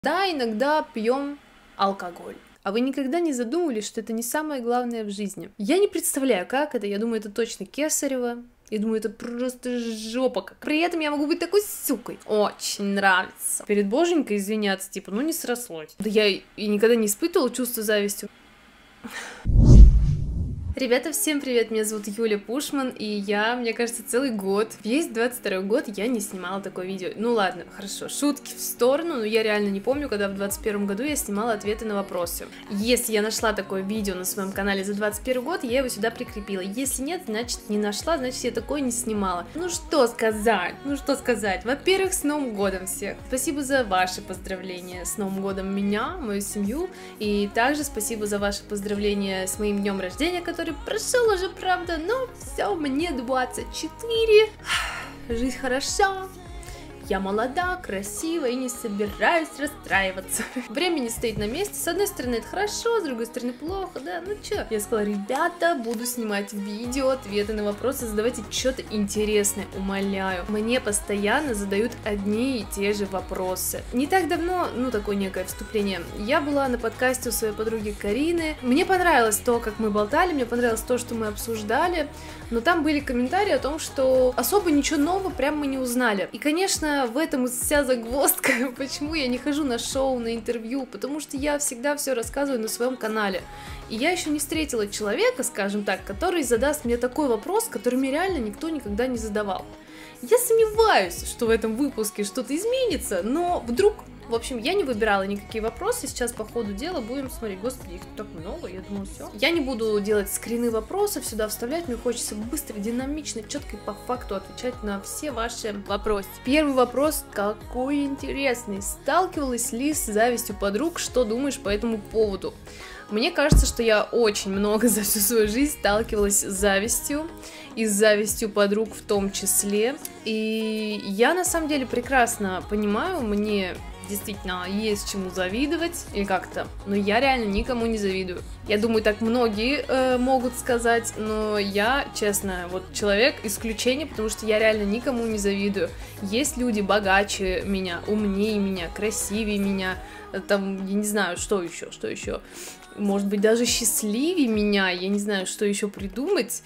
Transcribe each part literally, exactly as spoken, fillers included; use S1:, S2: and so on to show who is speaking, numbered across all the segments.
S1: Да, иногда пьем алкоголь. А вы никогда не задумывались, что это не самое главное в жизни? Я не представляю, как это. Я думаю, это точно кесарево. Я думаю, это просто жопа. При этом я могу быть такой сукой. Очень нравится. Перед боженькой извиняться, типа, ну не срослось. Да я и никогда не испытывала чувство зависти. Ребята, всем привет, меня зовут Юля Пушман, и я, мне кажется, целый год, весь двадцать второй год я не снимала такое видео. Ну ладно, хорошо, шутки в сторону, но я реально не помню, когда в двадцать первом году я снимала ответы на вопросы. Если я нашла такое видео на своем канале за двадцать первый год, я его сюда прикрепила. Если нет, значит не нашла, значит я такое не снимала. Ну что сказать, ну что сказать. Во-первых, с Новым годом всех. Спасибо за ваши поздравления с Новым годом меня, мою семью, и также спасибо за ваши поздравления с моим днем рождения, который прошел уже, правда, но все, мне двадцать четыре, жизнь хороша, я молода, красива и не собираюсь расстраиваться. Время не стоит на месте, с одной стороны это хорошо, с другой стороны плохо, да, ну чё. Я сказала, ребята, буду снимать видео, ответы на вопросы, задавайте что-то интересное, умоляю. Мне постоянно задают одни и те же вопросы. Не так давно, ну такое некое вступление, я была на подкасте у своей подруги Карины, мне понравилось то, как мы болтали, мне понравилось то, что мы обсуждали, но там были комментарии о том, что особо ничего нового прям мы не узнали. И, конечно, в этом вся загвоздка, почему я не хожу на шоу, на интервью, потому что я всегда все рассказываю на своем канале. И я еще не встретила человека, скажем так, который задаст мне такой вопрос, который мне реально никто никогда не задавал. Я сомневаюсь, что в этом выпуске что-то изменится, но вдруг... В общем, я не выбирала никакие вопросы, сейчас по ходу дела будем смотреть. Господи, их так много, я думаю, все. Я не буду делать скрины вопросов, сюда вставлять, мне хочется быстро, динамично, четко и по факту отвечать на все ваши вопросы. Первый вопрос, какой интересный. Сталкивалась ли с завистью подруг, что думаешь по этому поводу? Мне кажется, что я очень много за всю свою жизнь сталкивалась с завистью, и с завистью подруг в том числе. И я на самом деле прекрасно понимаю, мне действительно есть чему завидовать или как-то, но я реально никому не завидую. Я думаю, так многие э, могут сказать, но я, честно, вот человек исключение, потому что я реально никому не завидую. Есть люди богаче меня, умнее меня, красивее меня, там, я не знаю, что еще, что еще, может быть, даже счастливее меня, я не знаю, что еще придумать,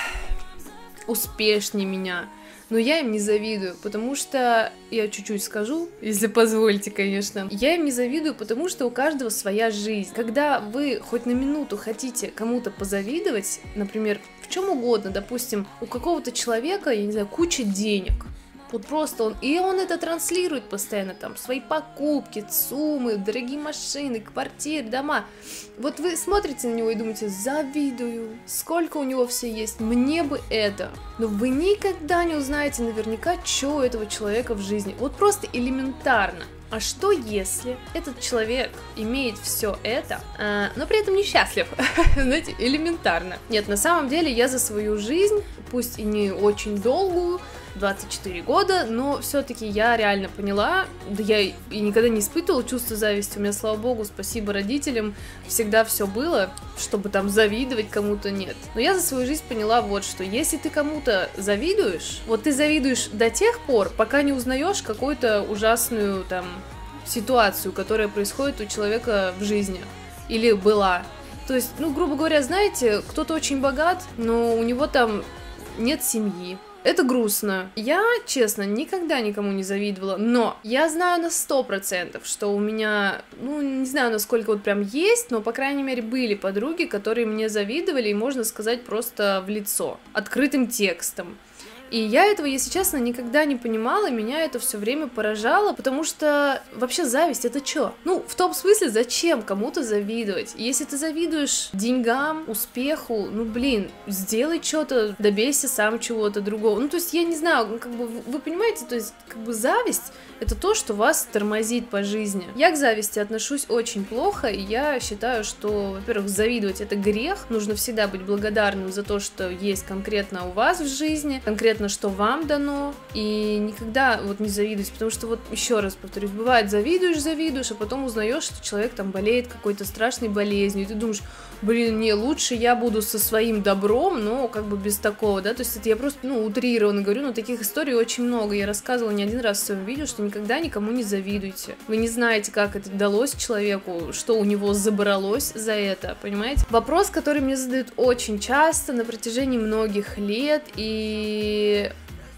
S1: успешнее меня. Но я им не завидую, потому что, я чуть-чуть скажу, если позволите, конечно, я им не завидую, потому что у каждого своя жизнь. Когда вы хоть на минуту хотите кому-то позавидовать, например, в чем угодно, допустим, у какого-то человека, я не знаю, куча денег, вот просто он, и он это транслирует постоянно, там, свои покупки, суммы, дорогие машины, квартиры, дома. Вот вы смотрите на него и думаете, завидую, сколько у него все есть, мне бы это. Но вы никогда не узнаете наверняка, что у этого человека в жизни. Вот просто элементарно. А что если этот человек имеет все это, э, но при этом несчастлив? Знаете, элементарно. Нет, на самом деле я за свою жизнь, пусть и не очень долгую, двадцать четыре года, но все-таки я реально поняла, да я и никогда не испытывала чувство зависти, у меня, слава богу, спасибо родителям, всегда все было, чтобы там завидовать кому-то, нет. Но я за свою жизнь поняла вот что, если ты кому-то завидуешь, вот ты завидуешь до тех пор, пока не узнаешь какую-то ужасную там ситуацию, которая происходит у человека в жизни, или была. То есть, ну, грубо говоря, знаете, кто-то очень богат, но у него там нет семьи. Это грустно. Я, честно, никогда никому не завидовала, но я знаю на сто процентов, что у меня, ну, не знаю, насколько вот прям есть, но, по крайней мере, были подруги, которые мне завидовали, и, можно сказать, просто в лицо, открытым текстом. И я этого, если честно, никогда не понимала, меня это все время поражало, потому что вообще зависть — это чё? Ну, в том смысле, зачем кому-то завидовать? Если ты завидуешь деньгам, успеху, ну, блин, сделай что-то, добейся сам чего-то другого. Ну, то есть, я не знаю, ну, как бы, вы понимаете, то есть, как бы зависть — это то, что вас тормозит по жизни. Я к зависти отношусь очень плохо, и я считаю, что, во-первых, завидовать — это грех, нужно всегда быть благодарным за то, что есть конкретно у вас в жизни, конкретно конкретно, что вам дано, и никогда вот не завидуйте, потому что вот еще раз повторюсь, бывает завидуешь, завидуешь, а потом узнаешь, что человек там болеет какой-то страшной болезнью, и ты думаешь, блин, не, лучше я буду со своим добром, но как бы без такого, да, то есть это я просто, ну, утрированно говорю, но таких историй очень много, я рассказывала не один раз в своем видео, что никогда никому не завидуйте, вы не знаете, как это далось человеку, что у него забралось за это, понимаете? Вопрос, который мне задают очень часто на протяжении многих лет, и...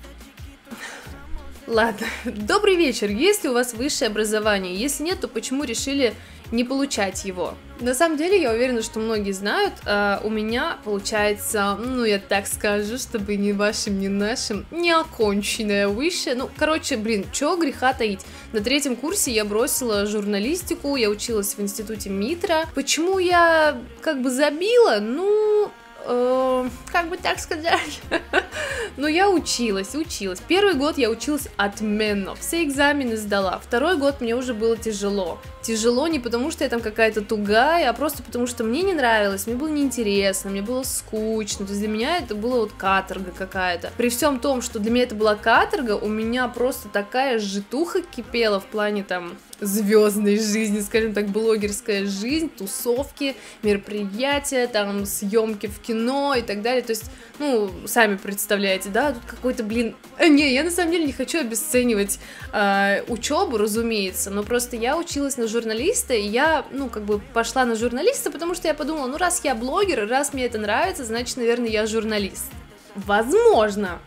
S1: Ладно, добрый вечер, есть ли у вас высшее образование? Если нет, то почему решили не получать его? На самом деле, я уверена, что многие знают, а у меня получается, ну, я так скажу, чтобы ни вашим, ни нашим, неоконченное высшее. Ну, короче, блин, чё греха таить. На третьем курсе я бросила журналистику, я училась в институте МИТРа. Почему я как бы забила? Ну... Э, как бы так сказать, но я училась, училась. Первый год я училась отменно, все экзамены сдала. Второй год мне уже было тяжело. Тяжело не потому, что я там какая-то тугая, а просто потому, что мне не нравилось, мне было неинтересно, мне было скучно. То есть для меня это было вот каторга какая-то. При всем том, что для меня это была каторга, у меня просто такая житуха кипела в плане там звездной жизни, скажем так, блогерская жизнь, тусовки, мероприятия, там, съемки в кино и так далее. То есть, ну, сами представляете, да, тут какой-то, блин... Не, я на самом деле не хочу обесценивать э, учебу, разумеется, но просто я училась на журналиста, и я, ну, как бы пошла на журналиста, потому что я подумала, ну, раз я блогер, раз мне это нравится, значит, наверное, я журналист. Возможно.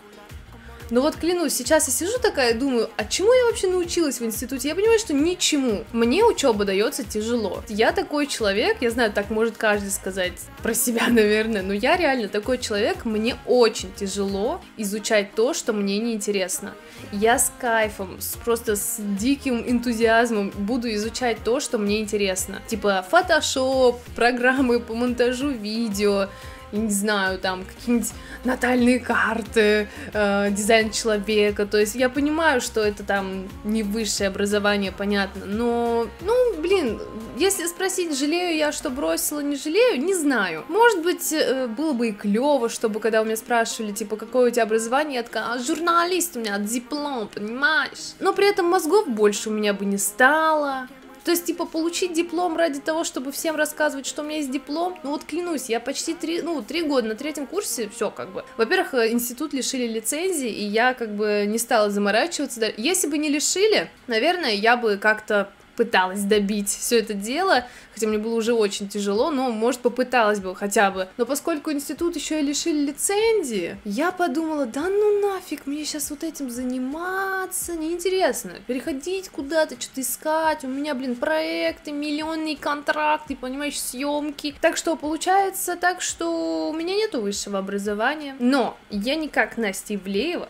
S1: Но вот клянусь, сейчас я сижу такая, думаю, а чему я вообще научилась в институте? Я понимаю, что ничему. Мне учеба дается тяжело. Я такой человек, я знаю, так может каждый сказать про себя, наверное, но я реально такой человек, мне очень тяжело изучать то, что мне неинтересно. Я с кайфом, с, просто с диким энтузиазмом буду изучать то, что мне интересно. Типа Photoshop, программы по монтажу видео, я не знаю, там, какие-нибудь натальные карты, э, дизайн человека, то есть я понимаю, что это там не высшее образование, понятно, но, ну, блин, если спросить, жалею я, что бросила, не жалею, не знаю. Может быть, э, было бы и клево, чтобы, когда у меня спрашивали, типа, какое у тебя образование, я такая, а, журналист у меня, диплом, понимаешь? Но при этом мозгов больше у меня бы не стало. То есть, типа, получить диплом ради того, чтобы всем рассказывать, что у меня есть диплом, ну вот клянусь, я почти три, ну, три года на третьем курсе, все как бы. Во-первых, институт лишили лицензии, и я как бы не стала заморачиваться. Если бы не лишили, наверное, я бы как-то пыталась добить все это дело, хотя мне было уже очень тяжело, но, может, попыталась бы хотя бы. Но поскольку институт еще и лишили лицензии, я подумала, да ну нафиг, мне сейчас вот этим заниматься, неинтересно, переходить куда-то, что-то искать, у меня, блин, проекты, миллионные контракты, понимаешь, съемки. Так что получается так, что у меня нету высшего образования, но я не как Настя Ивлеева,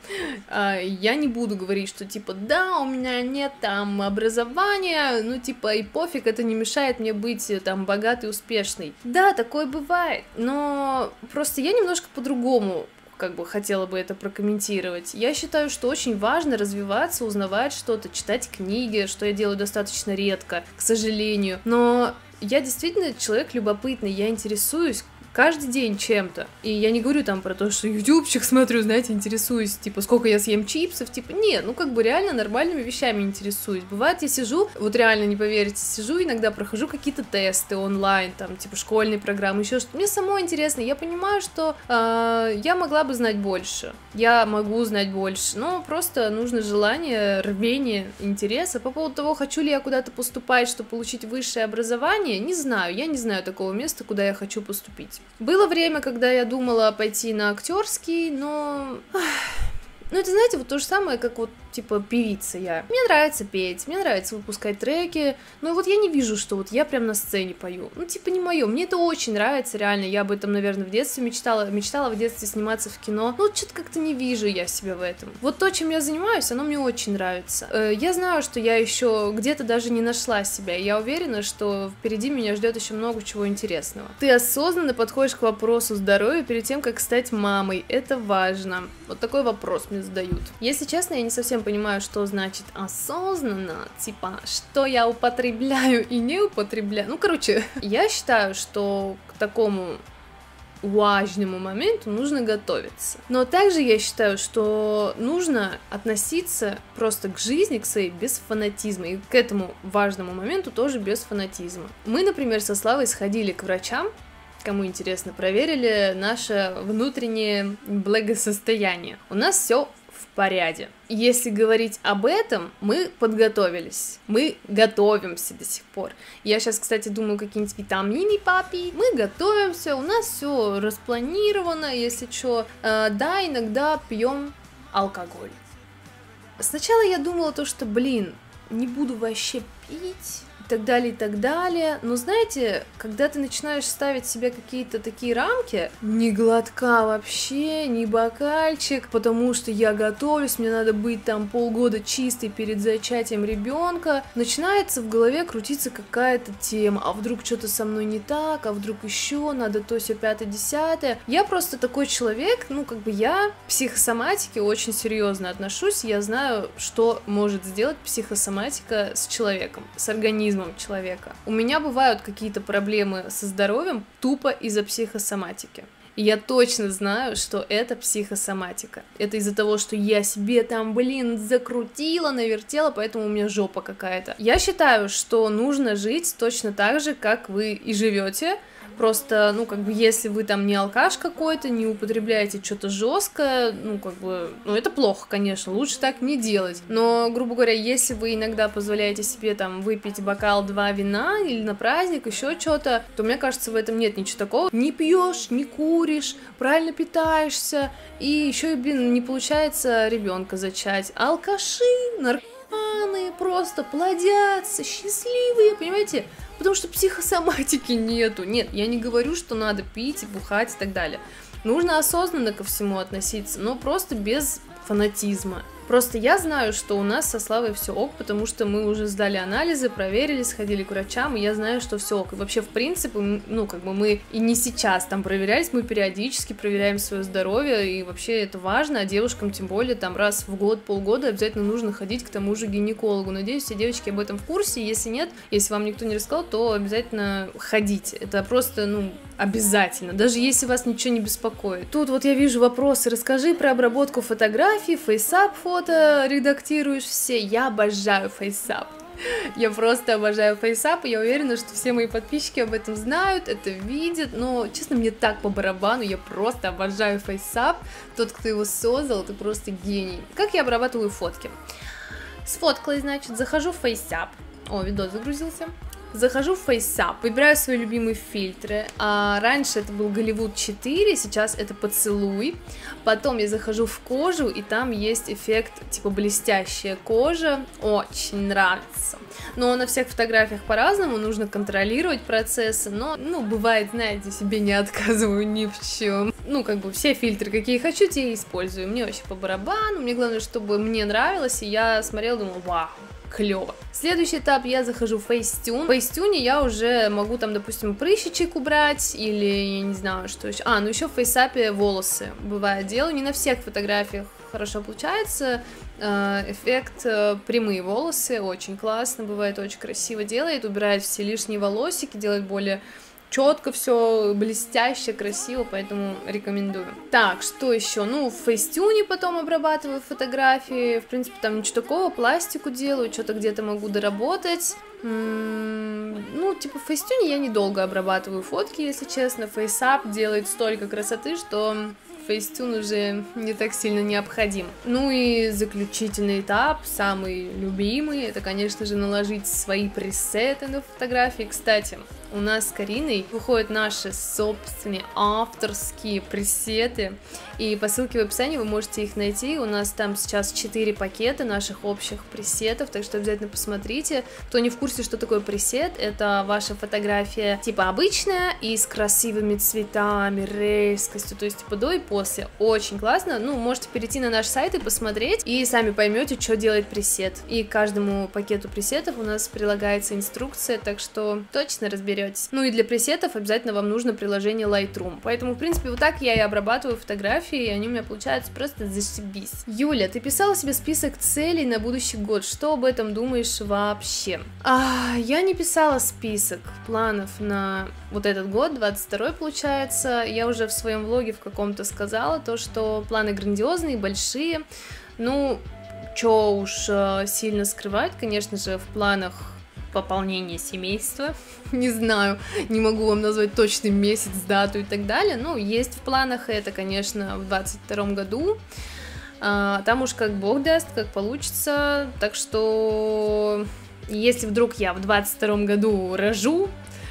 S1: я не буду говорить, что типа, да, у меня нет там образования, ну типа и пофиг, это не мешает мне быть там богатой, успешной. Да, такое бывает, но просто я немножко по-другому как бы хотела бы это прокомментировать. Я считаю, что очень важно развиваться, узнавать что-то, читать книги, что я делаю достаточно редко, к сожалению, но я действительно человек любопытный, я интересуюсь каждый день чем-то. И я не говорю там про то, что ютубчик смотрю, знаете, интересуюсь, типа, сколько я съем чипсов, типа, нет, ну, как бы реально нормальными вещами интересуюсь. Бывает, я сижу, вот реально не поверите, сижу, иногда прохожу какие-то тесты онлайн, там, типа, школьные программы, еще что-то. Мне самой интересно, я понимаю, что э, я могла бы знать больше, я могу знать больше, но просто нужно желание, рвение, интерес. А по поводу того, хочу ли я куда-то поступать, чтобы получить высшее образование, не знаю, я не знаю такого места, куда я хочу поступить. Было время, когда я думала пойти на актерский, но... Ну, это, знаете, вот то же самое, как вот, типа, певица я. Мне нравится петь, мне нравится выпускать треки, но вот я не вижу, что вот я прям на сцене пою. Ну, типа, не мое. Мне это очень нравится, реально. Я об этом, наверное, в детстве мечтала. Мечтала в детстве сниматься в кино. Ну, что-то как-то не вижу я себя в этом. Вот то, чем я занимаюсь, оно мне очень нравится. Я знаю, что я еще где-то даже не нашла себя. Я уверена, что впереди меня ждет еще много чего интересного. Ты осознанно подходишь к вопросу здоровья перед тем, как стать мамой. Это важно. Вот такой вопрос мне задают. Если честно, я не совсем понимаю, что значит осознанно, типа, что я употребляю и не употребляю. Ну, короче, я считаю, что к такому важному моменту нужно готовиться. Но также я считаю, что нужно относиться просто к жизни, к своей, без фанатизма, и к этому важному моменту тоже без фанатизма. Мы, например, со Славой сходили к врачам, кому интересно, проверили наше внутреннее благосостояние. У нас все в порядке. Если говорить об этом, мы подготовились, мы готовимся до сих пор. Я сейчас, кстати, думаю, какие-нибудь витамины попить. Мы готовимся, у нас все распланировано, если что. Э, да, иногда пьем алкоголь. Сначала я думала то, что, блин, не буду вообще пить, и так далее, и так далее. Но знаете, когда ты начинаешь ставить себе какие-то такие рамки, ни глотка вообще, ни бокальчик, потому что я готовлюсь, мне надо быть там полгода чистой перед зачатием ребенка, начинается в голове крутиться какая-то тема, а вдруг что-то со мной не так, а вдруг еще надо то все пятое, десятое. Я просто такой человек, ну как бы я к психосоматике очень серьезно отношусь, я знаю, что может сделать психосоматика с человеком, с организмом человека. У меня бывают какие-то проблемы со здоровьем тупо из-за психосоматики. И я точно знаю, что это психосоматика. Это из-за того, что я себе там, блин, закрутила, навертела, поэтому у меня жопа какая-то. Я считаю, что нужно жить точно так же, как вы и живете. Просто, ну, как бы, если вы там не алкаш какой-то, не употребляете что-то жесткое, ну, как бы, ну, это плохо, конечно, лучше так не делать. Но, грубо говоря, если вы иногда позволяете себе там выпить бокал-два вина или на праздник, еще что-то, то, мне кажется, в этом нет ничего такого. Не пьешь, не куришь, правильно питаешься, и еще и, блин, не получается ребенка зачать. Алкаши, наркоманы просто плодятся, счастливые, понимаете? Потому что психосоматики нету. Нет, я не говорю, что надо пить, бухать и так далее. Нужно осознанно ко всему относиться, но просто без фанатизма. Просто я знаю, что у нас со Славой все ок, потому что мы уже сдали анализы, проверили, сходили к врачам, и я знаю, что все ок. И вообще, в принципе, ну, как бы мы и не сейчас там проверялись, мы периодически проверяем свое здоровье, и вообще это важно, а девушкам тем более там раз в год, полгода обязательно нужно ходить к тому же гинекологу. Надеюсь, все девочки об этом в курсе, если нет, если вам никто не рассказал, то обязательно ходите. Это просто, ну, обязательно, даже если вас ничего не беспокоит. Тут вот я вижу вопросы, расскажи про обработку фотографий, фейсап фото редактируешь все, я обожаю фейсап. Я просто обожаю фейсап, и я уверена, что все мои подписчики об этом знают, это видят, но, честно, мне так по барабану, я просто обожаю фейсап. Тот, кто его создал, это просто гений. Как я обрабатываю фотки? Сфоткалась, значит, захожу в фейсап. О, видос загрузился. Захожу в FaceApp, выбираю свои любимые фильтры. А раньше это был Голливуд четыре, сейчас это поцелуй. Потом я захожу в кожу, и там есть эффект типа блестящая кожа. Очень нравится. Но на всех фотографиях по-разному, нужно контролировать процессы. Но, ну, бывает, знаете, себе не отказываю ни в чем. Ну, как бы все фильтры, какие хочу, те и использую. Мне вообще по барабану. Мне главное, чтобы мне нравилось, и я смотрела, думала, вау, клево. Следующий этап, я захожу в Facetune. В Facetune я уже могу там, допустим, прыщичек убрать, или я не знаю, что еще. А, ну еще в фейсапе волосы бывает делаю. Не на всех фотографиях хорошо получается. Эффект прямые волосы, очень классно, бывает, очень красиво делает, убирает все лишние волосики, делает более четко все, блестяще, красиво, поэтому рекомендую. Так, что еще? Ну, в Facetune потом обрабатываю фотографии, в принципе, там ничего такого, пластику делаю, что-то где-то могу доработать. М-м- ну, типа, в Facetune я недолго обрабатываю фотки, если честно, FaceApp делает столько красоты, что Facetune уже не так сильно необходим. Ну и заключительный этап, самый любимый, это, конечно же, наложить свои пресеты на фотографии. Кстати, у нас с Кариной выходят наши собственные авторские пресеты, и по ссылке в описании вы можете их найти. У нас там сейчас четыре пакета наших общих пресетов, так что обязательно посмотрите. Кто не в курсе, что такое пресет, это ваша фотография типа обычная и с красивыми цветами, резкостью, то есть типа до и после. Очень классно. Ну, можете перейти на наш сайт и посмотреть, и сами поймете, что делает пресет. И к каждому пакету пресетов у нас прилагается инструкция, так что точно разберетесь. Ну и для пресетов обязательно вам нужно приложение Lightroom. Поэтому, в принципе, вот так я и обрабатываю фотографии, и они у меня получаются просто зашибись. Юля, ты писала себе список целей на будущий год. Что об этом думаешь вообще? А, я не писала список планов на вот этот год, двадцать второй получается, я уже в своем влоге в каком-то сказала то, что планы грандиозные, большие, ну, чё уж сильно скрывать, конечно же, в планах пополнение семейства, не знаю, не могу вам назвать точный месяц, дату и так далее, но есть в планах это, конечно, в двадцать втором году, а, там уж как бог даст, как получится, так что если вдруг я в двадцать втором году рожу,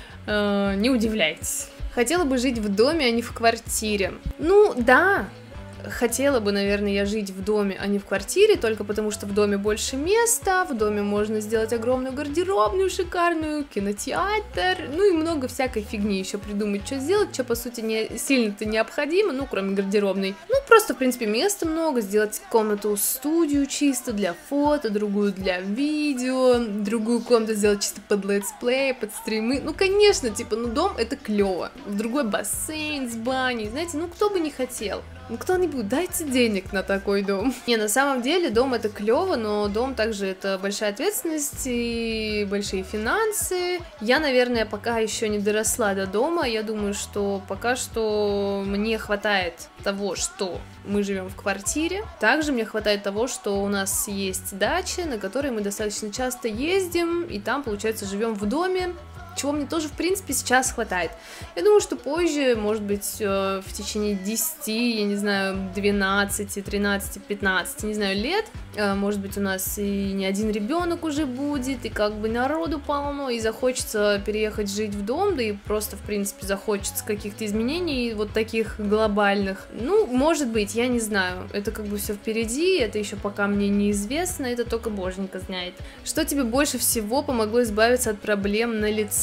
S1: а, не удивляйтесь. Хотела бы жить в доме, а не в квартире. Ну, да, хотела бы, наверное, я жить в доме, а не в квартире, только потому что в доме больше места, в доме можно сделать огромную гардеробную, шикарную, кинотеатр, ну и много всякой фигни еще придумать, что сделать, что, по сути, не сильно-то необходимо, ну, кроме гардеробной. Ну, просто, в принципе, места много, сделать комнату-студию чисто для фото, другую для видео, другую комнату сделать чисто под летсплей, под стримы. Ну, конечно, типа, ну, дом это клево. В другой бассейн с баней, знаете, ну, кто бы не хотел. Ну, кто-нибудь, дайте денег на такой дом. Не, на самом деле, дом это клево, но дом также это большая ответственность и большие финансы. Я, наверное, пока еще не доросла до дома. Я думаю, что пока что мне хватает того, что мы живем в квартире. Также мне хватает того, что у нас есть дача, на которой мы достаточно часто ездим, и там, получается, живем в доме, чего мне тоже, в принципе, сейчас хватает. Я думаю, что позже, может быть, в течение десяти, я не знаю, двенадцати, тринадцати, пятнадцати, не знаю, лет, может быть, у нас и не один ребенок уже будет, и как бы народу полно, и захочется переехать жить в дом, да и просто, в принципе, захочется каких-то изменений вот таких глобальных. Ну, может быть, я не знаю, это как бы все впереди, это еще пока мне неизвестно, это только боженька знает. Что тебе больше всего помогло избавиться от проблем на лице?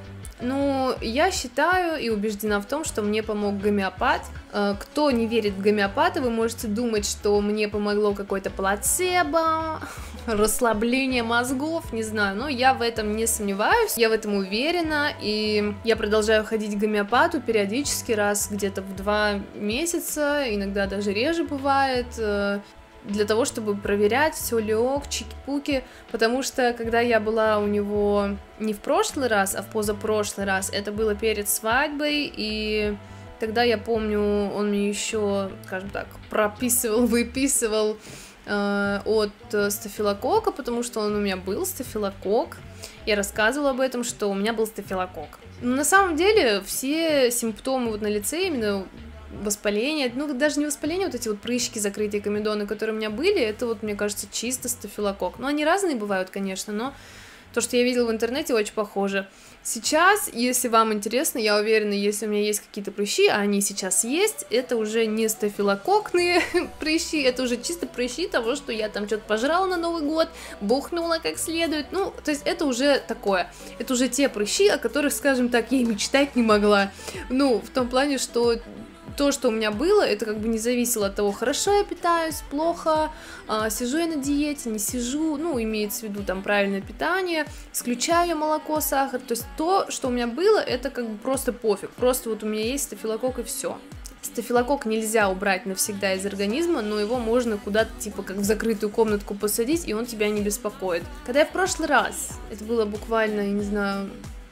S1: Ну, я считаю и убеждена в том, что мне помог гомеопат. Кто не верит в гомеопата, вы можете думать, что мне помогло какое-то плацебо, расслабление мозгов, не знаю, но я в этом не сомневаюсь, я в этом уверена, и я продолжаю ходить к гомеопату периодически, раз где-то в два месяца, иногда даже реже бывает, для того, чтобы проверять, все ли ок, чики-пуки, потому что, когда я была у него не в прошлый раз, а в позапрошлый раз, это было перед свадьбой, и тогда, я помню, он мне еще, скажем так, прописывал, выписывал э, от стафилококка, потому что он у меня был, стафилококк, я рассказывала об этом, что у меня был стафилококк. Но на самом деле, все симптомы вот на лице, именно воспаление, ну даже не воспаление, вот эти вот прыщики, закрытие комедоны, которые у меня были, это вот, мне кажется, чисто стафилококк. Ну, они разные бывают, конечно, но то, что я видела в интернете, очень похоже. Сейчас, если вам интересно, я уверена, если у меня есть какие-то прыщи, а они сейчас есть, это уже не стафилококкные прыщи, это уже чисто прыщи того, что я там что-то пожрала на Новый год, бухнула как следует, ну, то есть это уже такое, это уже те прыщи, о которых, скажем так, я и мечтать не могла, ну, в том плане, что то, что у меня было, это как бы не зависело от того, хорошо я питаюсь, плохо, а, сижу я на диете, не сижу, ну, имеется в виду там правильное питание, исключаю я молоко, сахар, то есть то, что у меня было, это как бы просто пофиг, просто вот у меня есть стафилококк и все. Стафилококк нельзя убрать навсегда из организма, но его можно куда-то, типа, как в закрытую комнатку посадить, и он тебя не беспокоит. Когда я в прошлый раз, это было буквально, я не знаю,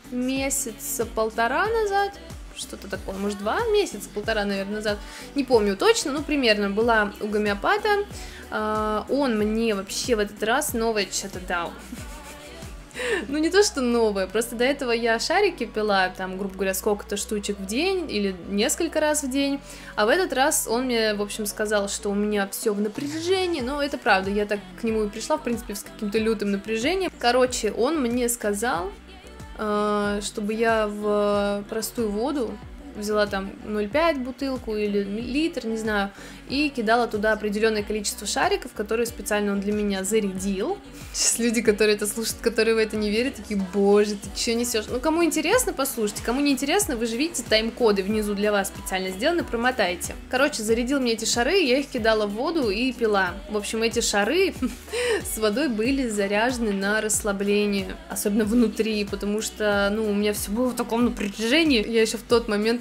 S1: месяца полтора назад, что-то такое, может, два месяца, полтора, наверное, назад, не помню точно, но примерно, была у гомеопата, он мне вообще в этот раз новое что-то дал. Ну, не то, что новое, просто до этого я шарики пила, там, грубо говоря, сколько-то штучек в день или несколько раз в день, а в этот раз он мне, в общем, сказал, что у меня все в напряжении, но это правда, я так к нему и пришла, в принципе, с каким-то лютым напряжением. Короче, он мне сказал, чтобы я в простую воду взяла там ноль пять бутылку или литр, не знаю, и кидала туда определенное количество шариков, которые специально он для меня зарядил. Сейчас люди, которые это слушают, которые в это не верят, такие: боже, ты что несешь? Ну, кому интересно, послушайте, кому не интересно, вы же видите, тайм-коды внизу для вас специально сделаны, промотайте. Короче, зарядил мне эти шары, я их кидала в воду и пила. В общем, эти шары с водой были заряжены на расслабление, особенно внутри, потому что, ну, у меня все было в таком напряжении. Я еще в тот момент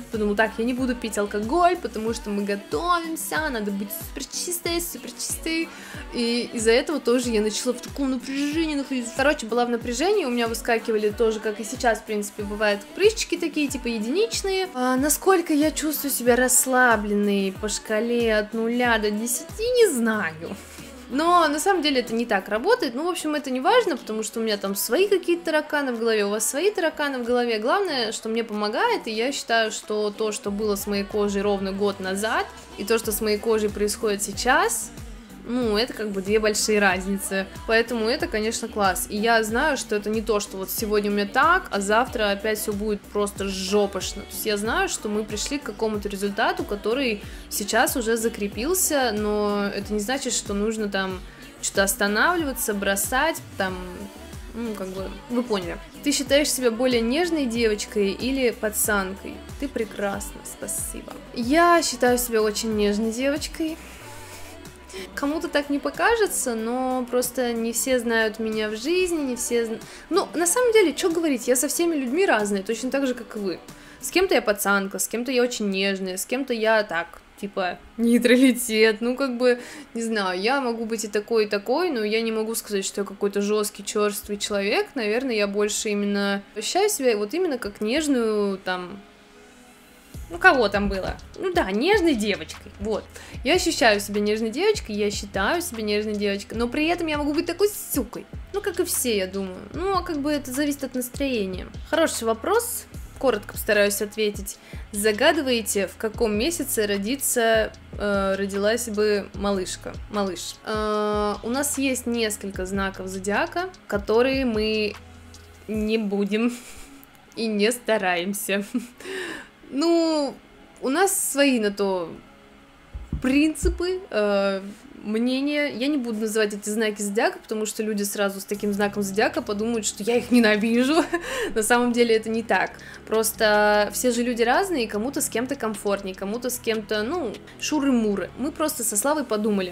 S1: Подумала, так, я не буду пить алкоголь, потому что мы готовимся, надо быть супер чистой, супер чистой. И из-за этого тоже я начала в таком напряжении находиться. Короче, была в напряжении, у меня выскакивали тоже, как и сейчас, в принципе, бывают прыщики такие, типа единичные. А насколько я чувствую себя расслабленной по шкале от нуля до десяти, не знаю. Но на самом деле это не так работает. Ну, в общем, это не важно, потому что у меня там свои какие-то тараканы в голове, у вас свои тараканы в голове. Главное, что мне помогает, и я считаю, что то, что было с моей кожей ровно год назад, и то, что с моей кожей происходит сейчас, ну, это как бы две большие разницы. Поэтому это, конечно, класс. И я знаю, что это не то, что вот сегодня у меня так, а завтра опять все будет просто жопошно. То есть я знаю, что мы пришли к какому-то результату, который сейчас уже закрепился, но это не значит, что нужно там что-то останавливаться, бросать, там, ну, как бы, вы поняли. Ты считаешь себя более нежной девочкой или пацанкой? Ты прекрасна, спасибо. Я считаю себя очень нежной девочкой. Кому-то так не покажется, но просто не все знают меня в жизни, не все... Зна... Ну, на самом деле, что говорить, я со всеми людьми разная, точно так же, как и вы. С кем-то я пацанка, с кем-то я очень нежная, с кем-то я так, типа, нейтралитет, ну, как бы, не знаю, я могу быть и такой, и такой, но я не могу сказать, что я какой-то жесткий, черствый человек, наверное, я больше именно ощущаю себя вот именно как нежную, там... Ну, кого там было? Ну да, нежной девочкой, вот. Я ощущаю себя нежной девочкой, я считаю себя нежной девочкой, но при этом я могу быть такой сукой. Ну, как и все, я думаю. Ну, а как бы это зависит от настроения. Хороший вопрос, коротко постараюсь ответить. Загадываете, в каком месяце родится, э, родилась бы малышка, малыш. Э, у нас есть несколько знаков зодиака, которые мы не будем и не стараемся. Ну, у нас свои на то принципы, э, мнения. Я не буду называть эти знаки зодиака, потому что люди сразу с таким знаком зодиака подумают, что я их ненавижу. На самом деле это не так. Просто все же люди разные, и кому-то с кем-то комфортнее, кому-то с кем-то, ну, шуры-муры. Мы просто со Славой подумали.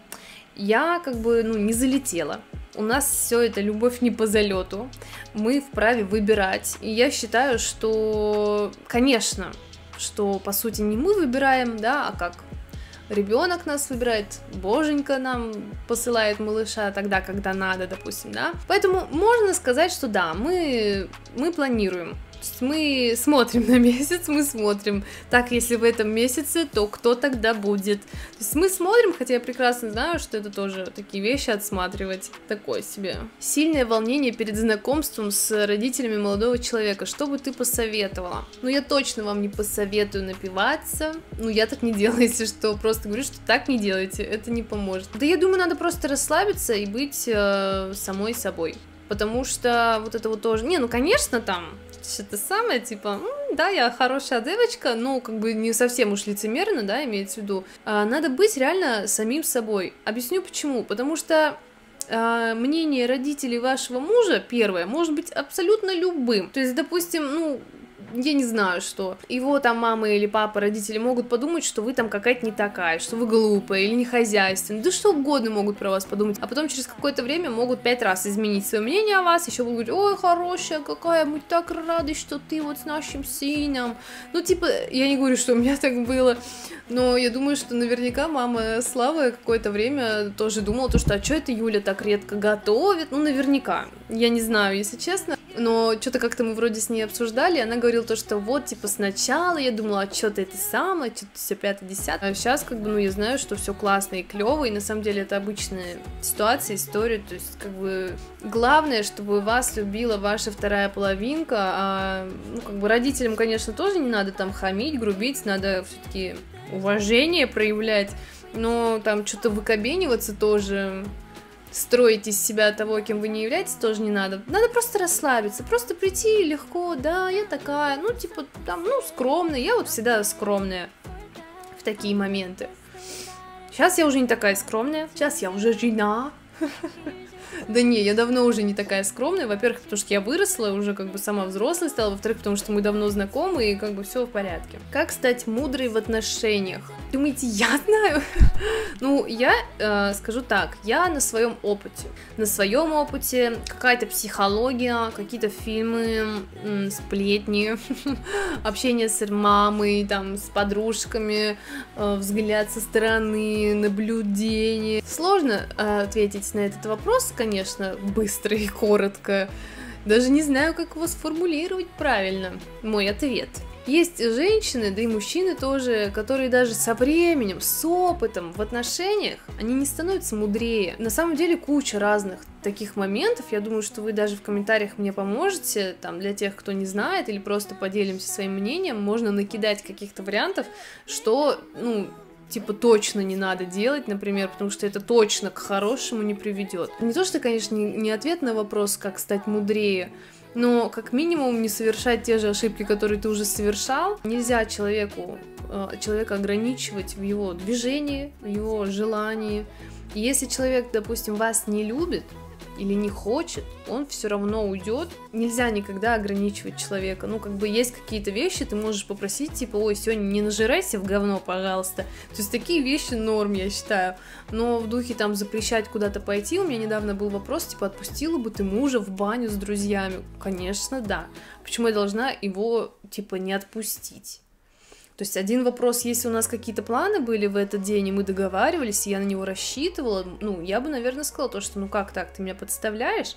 S1: Я как бы, ну, не залетела. У нас все это любовь не по залету. Мы вправе выбирать. И я считаю, что, конечно, что по сути не мы выбираем, да, а как ребенок нас выбирает, боженька нам посылает малыша тогда, когда надо, допустим, да. Поэтому можно сказать, что да, мы, мы планируем. То есть мы смотрим на месяц, мы смотрим, так, если в этом месяце, то кто тогда будет? То есть мы смотрим, хотя я прекрасно знаю, что это тоже такие вещи отсматривать, такое себе. Сильное волнение перед знакомством с родителями молодого человека, что бы ты посоветовала? Ну, я точно вам не посоветую напиваться, ну, я так не делаю, если что, просто говорю, что так не делайте, это не поможет. Да я думаю, надо просто расслабиться и быть э, самой собой, потому что вот это вот тоже, не, ну, конечно, там... Что-то самое, типа, да, я хорошая девочка, но как бы не совсем уж лицемерно, да, имеется в виду. А, надо быть реально самим собой. Объясню почему. Потому что а, мнение родителей вашего мужа, первое, может быть абсолютно любым. То есть, допустим, ну... я не знаю, что его там мама или папа, родители могут подумать, что вы там какая-то не такая, что вы глупая или не хозяйственная, да что угодно могут про вас подумать, а потом через какое-то время могут пять раз изменить свое мнение о вас, еще будут говорить, ой, хорошая какая, мы так рады, что ты вот с нашим сыном, ну типа, я не говорю, что у меня так было, но я думаю, что наверняка мама Славы какое-то время тоже думала, то, что а что это Юля так редко готовит, ну наверняка, я не знаю, если честно, но что-то как-то мы вроде с ней обсуждали, она говорила то, что вот, типа, сначала я думала, а что-то это самое, что-то все пятое-десятое, а сейчас, как бы, ну, я знаю, что все классно и клево, и на самом деле это обычная ситуация, история, то есть, как бы, главное, чтобы вас любила ваша вторая половинка, а, ну, как бы, родителям, конечно, тоже не надо там хамить, грубить, надо все-таки уважение проявлять, но там что-то выкобениваться тоже... строить из себя того, кем вы не являетесь, тоже не надо. Надо просто расслабиться, просто прийти легко, да, я такая, ну, типа, там, ну, скромная, я вот всегда скромная в такие моменты. Сейчас я уже не такая скромная, сейчас я уже жена. Да не, я давно уже не такая скромная. Во-первых, потому что я выросла, уже как бы сама взрослая стала. Во-вторых, потому что мы давно знакомы, и как бы все в порядке. Как стать мудрой в отношениях? Думаете, я знаю? Ну, я э, скажу так, я на своем опыте. На своем опыте какая-то психология, какие-то фильмы, м, сплетни, общение с мамой, там, с подружками, э, взгляд со стороны, наблюдение. Сложно э, ответить на этот вопрос, конечно, быстро и коротко. Даже не знаю, как его сформулировать правильно. Мой ответ. Есть женщины, да и мужчины тоже, которые даже со временем, с опытом в отношениях, они не становятся мудрее. На самом деле куча разных таких моментов. Я думаю, что вы даже в комментариях мне поможете, там, для тех, кто не знает, или просто поделимся своим мнением. Можно накидать каких-то вариантов, что, ну, типа, точно не надо делать, например, потому что это точно к хорошему не приведет. Не то, что, конечно, не ответ на вопрос, как стать мудрее, но как минимум не совершать те же ошибки, которые ты уже совершал. Нельзя человеку, человека ограничивать в его движении, в его желании. И если человек, допустим, вас не любит или не хочет, он все равно уйдет. Нельзя никогда ограничивать человека. Ну, как бы есть какие-то вещи, ты можешь попросить, типа, ой, сегодня не нажирайся в говно, пожалуйста. То есть такие вещи норм, я считаю. Но в духе там запрещать куда-то пойти, у меня недавно был вопрос, типа, отпустила бы ты мужа в баню с друзьями? Конечно, да. Почему я должна его, типа, не отпустить? То есть один вопрос, если у нас какие-то планы были в этот день, и мы договаривались, и я на него рассчитывала, ну, я бы, наверное, сказала то, что, ну, как так, ты меня подставляешь,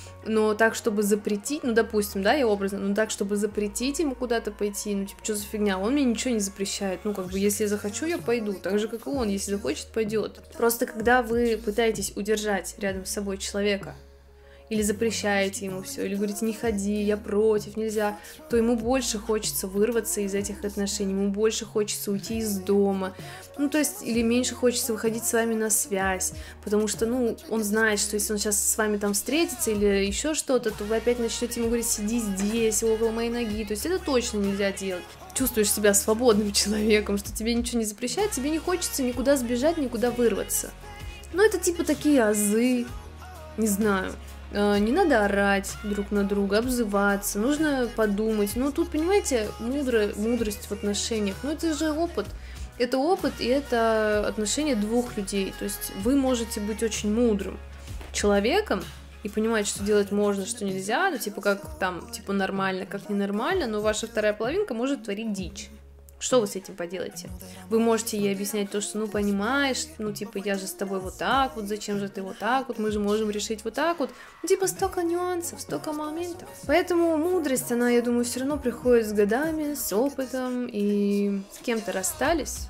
S1: но так, чтобы запретить, ну, допустим, да, я образно, но так, чтобы запретить ему куда-то пойти, ну, типа, что за фигня, он мне ничего не запрещает, ну, как бы, если я захочу, я пойду, так же, как и он, если захочет, пойдет. Просто когда вы пытаетесь удержать рядом с собой человека, или запрещаете ему все, или говорите, не ходи, я против, нельзя, то ему больше хочется вырваться из этих отношений, ему больше хочется уйти из дома, ну, то есть, или меньше хочется выходить с вами на связь, потому что, ну, он знает, что если он сейчас с вами там встретится или еще что-то, то вы опять начнете ему говорить, сиди здесь, около моей ноги, то есть это точно нельзя делать. Чувствуешь себя свободным человеком, что тебе ничего не запрещает, тебе не хочется никуда сбежать, никуда вырваться. Ну, это типа такие азы, не знаю. Не надо орать друг на друга, обзываться, нужно подумать. Ну, тут, понимаете, мудро, мудрость в отношениях, ну, это же опыт. Это опыт, и это отношения двух людей. То есть вы можете быть очень мудрым человеком и понимать, что делать можно, что нельзя, ну, типа, как там, типа, нормально, как ненормально, но ваша вторая половинка может творить дичь. Что вы с этим поделаете? Вы можете ей объяснять то, что, ну, понимаешь, ну, типа, я же с тобой вот так вот, зачем же ты вот так вот, мы же можем решить вот так вот. Ну, типа, столько нюансов, столько моментов. Поэтому мудрость, она, я думаю, все равно приходит с годами, с опытом, и с кем-то расстались,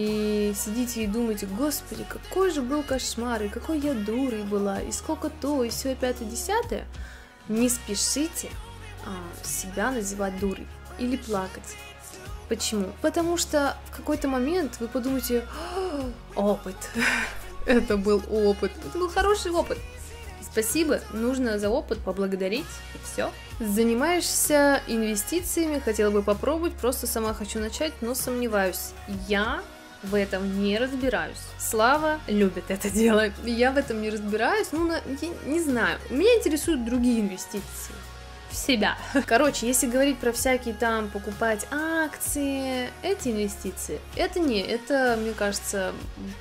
S1: и сидите и думаете, господи, какой же был кошмар, и какой я дурой была, и сколько то, и все, и пятое, десятое. Не спешите а, себя называть дурой или плакать. Почему? Потому что в какой-то момент вы подумаете, опыт, это был опыт, это был хороший опыт. Спасибо, нужно за опыт поблагодарить, и все. Занимаешься инвестициями, хотела бы попробовать, просто сама хочу начать, но сомневаюсь. Я в этом не разбираюсь. Слава любит это дело, я в этом не разбираюсь, ну, на, я не знаю, меня интересуют другие инвестиции. В себя. Короче, если говорить про всякие там покупать акции, эти инвестиции, это не, это, мне кажется,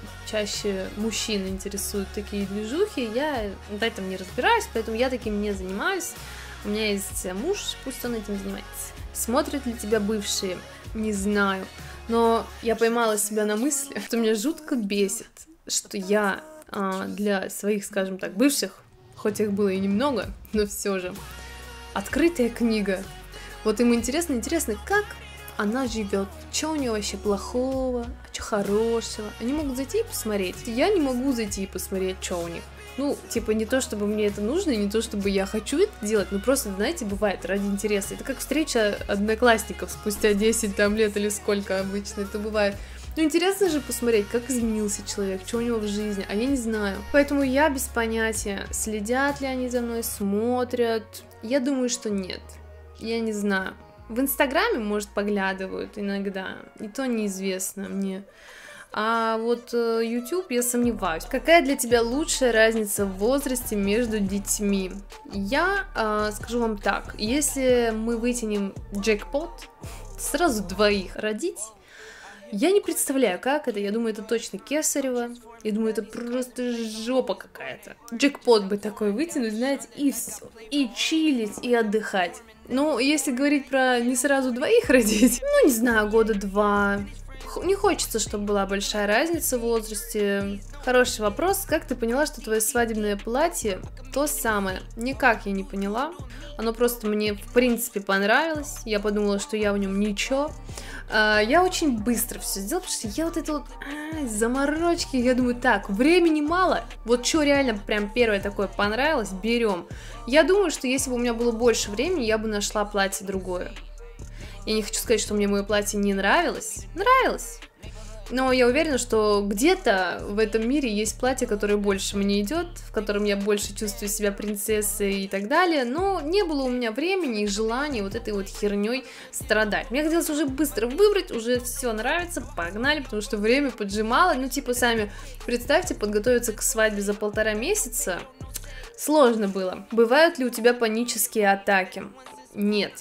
S1: чаще мужчин интересуют такие движухи, я в этом не разбираюсь, поэтому я таким не занимаюсь, у меня есть муж, пусть он этим занимается. Смотрят ли тебя бывшие? Не знаю, но я поймала себя на мысли, что меня жутко бесит, что я а, для своих, скажем так, бывших, хоть их было и немного, но все же, открытая книга. Вот им интересно, интересно, как она живет, что у нее вообще плохого, а что хорошего. Они могут зайти и посмотреть. Я не могу зайти и посмотреть, что у них. Ну, типа, не то, чтобы мне это нужно, не то, чтобы я хочу это делать, но просто, знаете, бывает ради интереса. Это как встреча одноклассников спустя десять там, лет или сколько обычно это бывает. Ну, интересно же посмотреть, как изменился человек, что у него в жизни, а я не знаю. Поэтому я без понятия, следят ли они за мной, смотрят. Я думаю, что нет. Я не знаю. В Инстаграме, может, поглядывают иногда, и то неизвестно мне. А вот э, YouTube я сомневаюсь. Какая для тебя лучшая разница в возрасте между детьми? Я э, скажу вам так, если мы вытянем джекпот, сразу двоих родить, я не представляю, как это. Я думаю, это точно кесарево. Я думаю, это просто жопа какая-то. Джекпот бы такой вытянуть, знаете, и все. И чилить, и отдыхать. Но если говорить про не сразу двоих родить, ну, не знаю, года два. Не хочется, чтобы была большая разница в возрасте. Хороший вопрос. Как ты поняла, что твое свадебное платье то самое? Никак я не поняла. Оно просто мне, в принципе, понравилось. Я подумала, что я в нем ничего. Я очень быстро все сделала, потому что я вот это вот а, заморочки. Я думаю, так, времени мало. Вот что реально прям первое такое понравилось, берем. Я думаю, что если бы у меня было больше времени, я бы нашла платье другое. Я не хочу сказать, что мне мое платье не нравилось. Нравилось. Но я уверена, что где-то в этом мире есть платье, которое больше мне идет, в котором я больше чувствую себя принцессой и так далее. Но не было у меня времени и желания вот этой вот херней страдать. Мне хотелось уже быстро выбрать, уже все нравится, погнали, потому что время поджимало. Ну, типа, сами представьте, подготовиться к свадьбе за полтора месяца сложно было. Бывают ли у тебя панические атаки? Нет.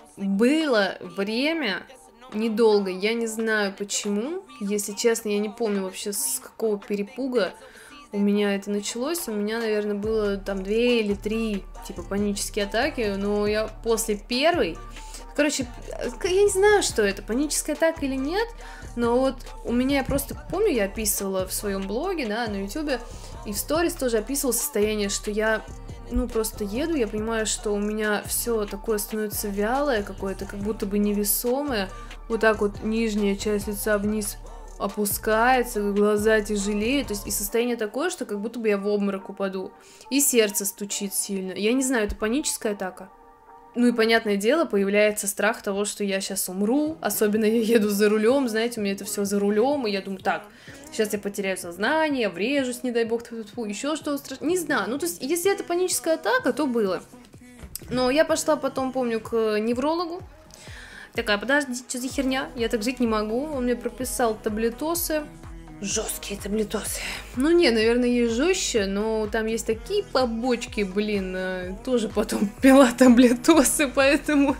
S1: Было время, недолго, я не знаю почему, если честно, я не помню вообще с какого перепуга у меня это началось, у меня, наверное, было там две или три, типа, панические атаки, но я после первой, короче, я не знаю, что это, паническая атака или нет, но вот у меня, я просто помню, я описывала в своем блоге, да, на ютубе, и в сторис тоже описывала состояние, что я... Ну, просто еду, я понимаю, что у меня все такое становится вялое какое-то, как будто бы невесомое. Вот так вот нижняя часть лица вниз опускается, глаза тяжелеют. То есть и состояние такое, что как будто бы я в обморок упаду. И сердце стучит сильно. Я не знаю, это паническая атака? Ну и, понятное дело, появляется страх того, что я сейчас умру. Особенно я еду за рулем, знаете, у меня это все за рулем, и я думаю, так, сейчас я потеряю сознание, врежусь, не дай бог, еще что-то страшное. Не знаю, ну то есть, если это паническая атака, то было. Но я пошла потом, помню, к неврологу. Такая, подожди, что за херня? Я так жить не могу. Он мне прописал таблетосы. Жесткие таблетосы. Ну не, наверное, есть жестче, но там есть такие побочки, блин, тоже потом пила таблетосы, поэтому...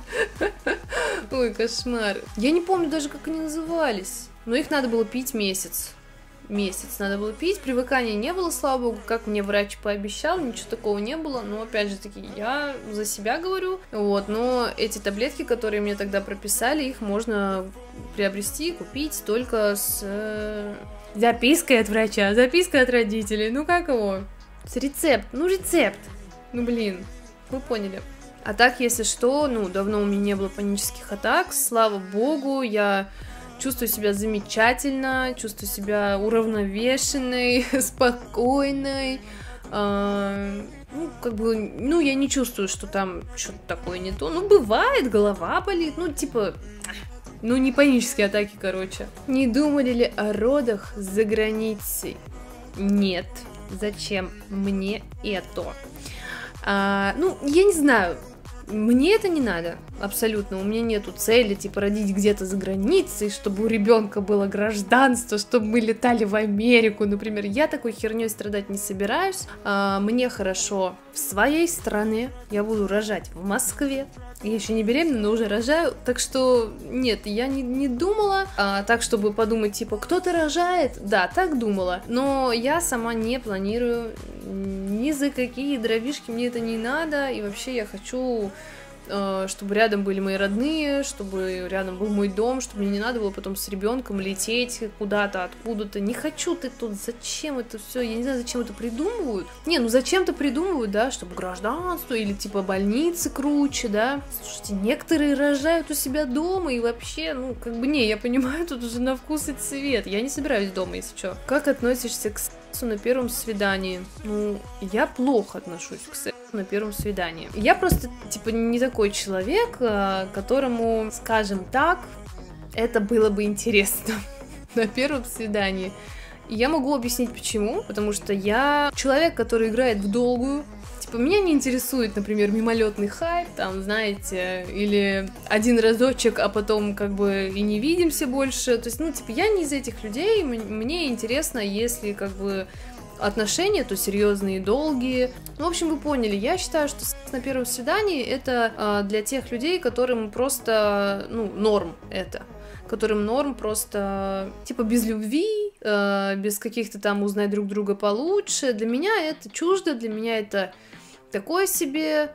S1: Ой, кошмар. Я не помню даже, как они назывались, но их надо было пить месяц. Месяц надо было пить, привыкания не было, слава богу, как мне врач пообещал, ничего такого не было, но опять же таки, я за себя говорю, вот, но эти таблетки, которые мне тогда прописали, их можно приобрести, купить только с э, запиской от врача, запиской от родителей, ну как его, с рецепт, ну рецепт, ну блин, вы поняли. А так, если что, ну, давно у меня не было панических атак, слава богу, я... Чувствую себя замечательно, чувствую себя уравновешенной, спокойной. Э, ну, как бы, ну, я не чувствую, что там что-то такое не то. Ну, бывает, голова болит, ну, типа, ну, не панические атаки, короче. Не думали ли о родах за границей? Нет. Зачем мне это? А, ну, я не знаю. Мне это не надо, абсолютно, у меня нету цели, типа, родить где-то за границей, чтобы у ребенка было гражданство, чтобы мы летали в Америку, например, я такой херней страдать не собираюсь, а, мне хорошо в своей стране, я буду рожать в Москве, я еще не беременна, но уже рожаю, так что нет, я не, не думала, а, так, чтобы подумать, типа, кто-то рожает, да, так думала, но я сама не планирую ни за какие дровишки, мне это не надо, и вообще я хочу, э, чтобы рядом были мои родные, чтобы рядом был мой дом, чтобы мне не надо было потом с ребенком лететь куда-то, откуда-то, не хочу ты тут, зачем это все, я не знаю, зачем это придумывают, не, ну зачем-то придумывают, да, чтобы гражданство, или типа больницы круче, да, слушайте, некоторые рожают у себя дома, и вообще, ну, как бы, не, я понимаю, тут уже на вкус и цвет, я не собираюсь дома, если что. Как относишься к на первом свидании? Ну, я плохо отношусь к сексу на первом свидании. Я просто, типа, не такой человек, которому, скажем так, это было бы интересно на первом свидании. И я могу объяснить почему. Потому что я человек, который играет в долгую. Типа, меня не интересует, например, мимолетный хайп, там, знаете, или один разочек, а потом как бы и не видимся больше. То есть, ну, типа, я не из этих людей, мне интересно, если как бы отношения, то серьезные и долгие. Ну, в общем, вы поняли, я считаю, что секс на первом свидании это э, для тех людей, которым просто, ну, норм это. Которым норм просто, типа, без любви, э, без каких-то там узнать друг друга получше. Для меня это чуждо, для меня это такое себе.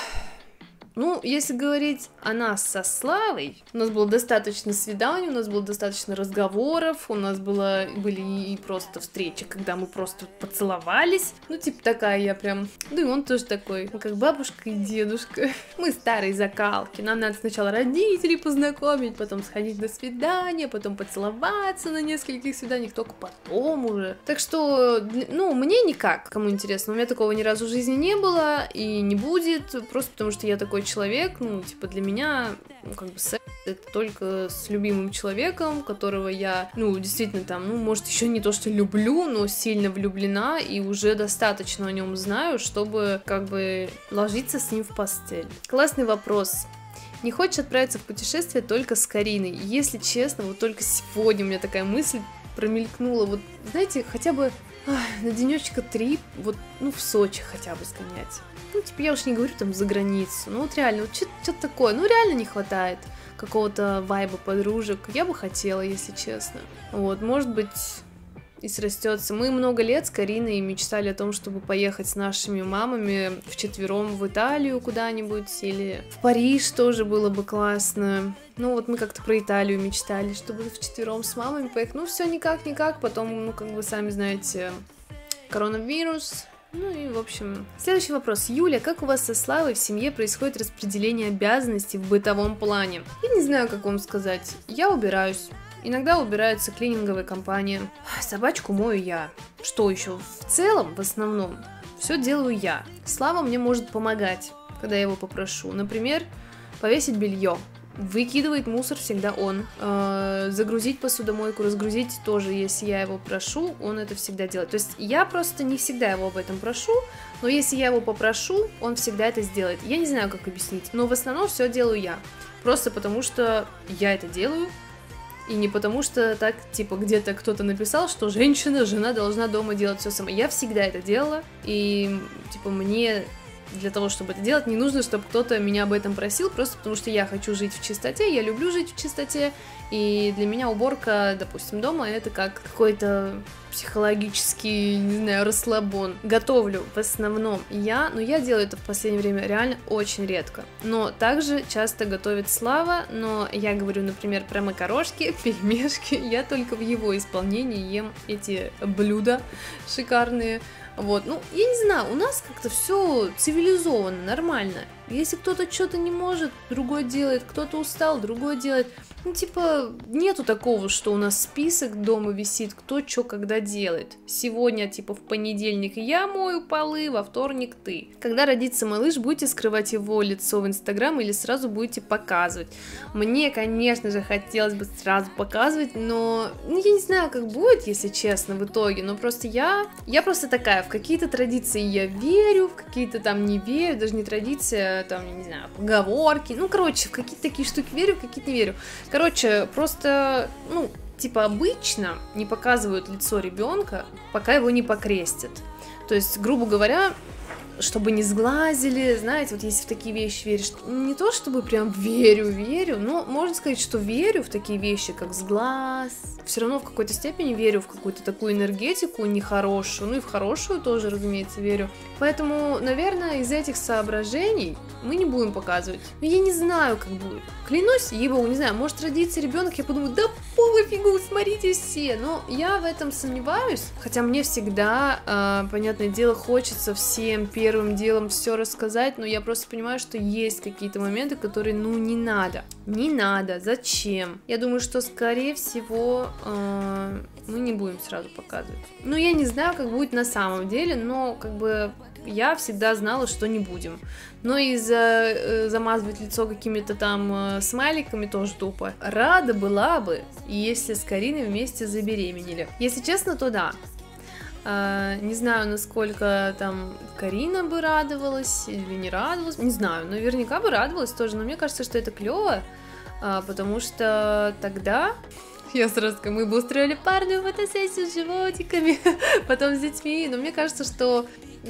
S1: Ну, если говорить о нас со Славой, у нас было достаточно свиданий, у нас было достаточно разговоров, у нас было, были и просто встречи, когда мы просто поцеловались. Ну, типа такая я прям... Да и он тоже такой, ну, как бабушка и дедушка. Мы старые закалки, нам надо сначала родителей познакомить, потом сходить на свидание, потом поцеловаться на нескольких свиданиях, только потом уже. Так что, ну, мне никак, кому интересно, у меня такого ни разу в жизни не было и не будет, просто потому что я такой человек, ну, типа, для меня, ну, как бы, секс это только с любимым человеком, которого я, ну, действительно, там, ну, может, еще не то, что люблю, но сильно влюблена и уже достаточно о нем знаю, чтобы, как бы, ложиться с ним в постель. Классный вопрос. Не хочешь отправиться в путешествие только с Кариной? Если честно, вот только сегодня у меня такая мысль промелькнула, вот, знаете, хотя бы ах, на денечка три, вот, ну, в Сочи хотя бы сгонять. Ну, типа, я уж не говорю там за границу, ну, вот реально, вот что-то такое, ну, реально не хватает какого-то вайба подружек, я бы хотела, если честно. Вот, может быть, и срастется. Мы много лет с Кариной мечтали о том, чтобы поехать с нашими мамами вчетвером в Италию куда-нибудь, или в Париж тоже было бы классно. Ну, вот мы как-то про Италию мечтали, чтобы вчетвером с мамами поехать. Ну, все никак-никак, потом, ну, как вы сами знаете, коронавирус. Ну и, в общем... Следующий вопрос. Юля, как у вас со Славой в семье происходит распределение обязанностей в бытовом плане? Я не знаю, как вам сказать. Я убираюсь. Иногда убирается клининговая компания. Собачку мою я. Что еще? В целом, в основном, все делаю я. Слава мне может помогать, когда я его попрошу. Например, повесить белье. Выкидывает мусор всегда он. Э, загрузить посудомойку, разгрузить тоже, если я его прошу, он это всегда делает. То есть я просто не всегда его об этом прошу, но если я его попрошу, он всегда это сделает. Я не знаю, как объяснить, но в основном все делаю я. Просто потому что я это делаю, и не потому что так, типа, где-то кто-то написал, что женщина, жена должна дома делать все сама. Я всегда это делала, и, типа, мне... Для того, чтобы это делать, не нужно, чтобы кто-то меня об этом просил, просто потому что я хочу жить в чистоте, я люблю жить в чистоте, и для меня уборка, допустим, дома это как какой-то психологический, не знаю, расслабон. Готовлю в основном я, но я делаю это в последнее время реально очень редко. Но также часто готовит Слава, но я говорю, например, про макарошки, пельмешки, я только в его исполнении ем эти блюда шикарные. Вот, ну, я не знаю, у нас как-то все цивилизованно, нормально. Если кто-то что-то не может, другой делает, кто-то устал, другой делает. Ну, типа, нету такого, что у нас список дома висит, кто что когда делает. Сегодня, типа, в понедельник я мою полы, во вторник ты. Когда родится малыш, будете скрывать его лицо в Инстаграм или сразу будете показывать? Мне, конечно же, хотелось бы сразу показывать, но, ну, я не знаю, как будет, если честно, в итоге. Но просто я, я просто такая, в какие-то традиции я верю, в какие-то там не верю, даже не традиция, там, я не знаю, поговорки. Ну, короче, в какие-то такие штуки верю, в какие-то не верю. Короче, просто, ну, типа обычно не показывают лицо ребенка, пока его не покрестят. То есть, грубо говоря, чтобы не сглазили, знаете, вот если в такие вещи веришь, не то чтобы прям верю, верю, но можно сказать, что верю в такие вещи, как сглаз, все равно в какой-то степени верю в какую-то такую энергетику нехорошую, ну и в хорошую тоже, разумеется, верю. Поэтому, наверное, из этих соображений мы не будем показывать. Но я не знаю, как будет. Клянусь, ей-богу, не знаю, может родиться ребенок, я подумаю, да пофигу, смотрите все. Но я в этом сомневаюсь, хотя мне всегда, э, понятное дело, хочется всем первым делом все рассказать, но я просто понимаю, что есть какие-то моменты, которые, ну, не надо. Не надо, зачем? Я думаю, что, скорее всего, э, мы не будем сразу показывать. Ну, я не знаю, как будет на самом деле, но, как бы, я всегда знала, что не будем. Но и за, э, замазывать лицо какими-то там э, смайликами тоже тупо. Рада была бы, если с Кариной вместе забеременели. Если честно, то да. А, не знаю, насколько там Карина бы радовалась или не радовалась, не знаю, наверняка бы радовалась тоже, но мне кажется, что это клево, а, потому что тогда я сразу скажу, мы бы устроили парную фотосессию с животиками, потом с детьми, но мне кажется, что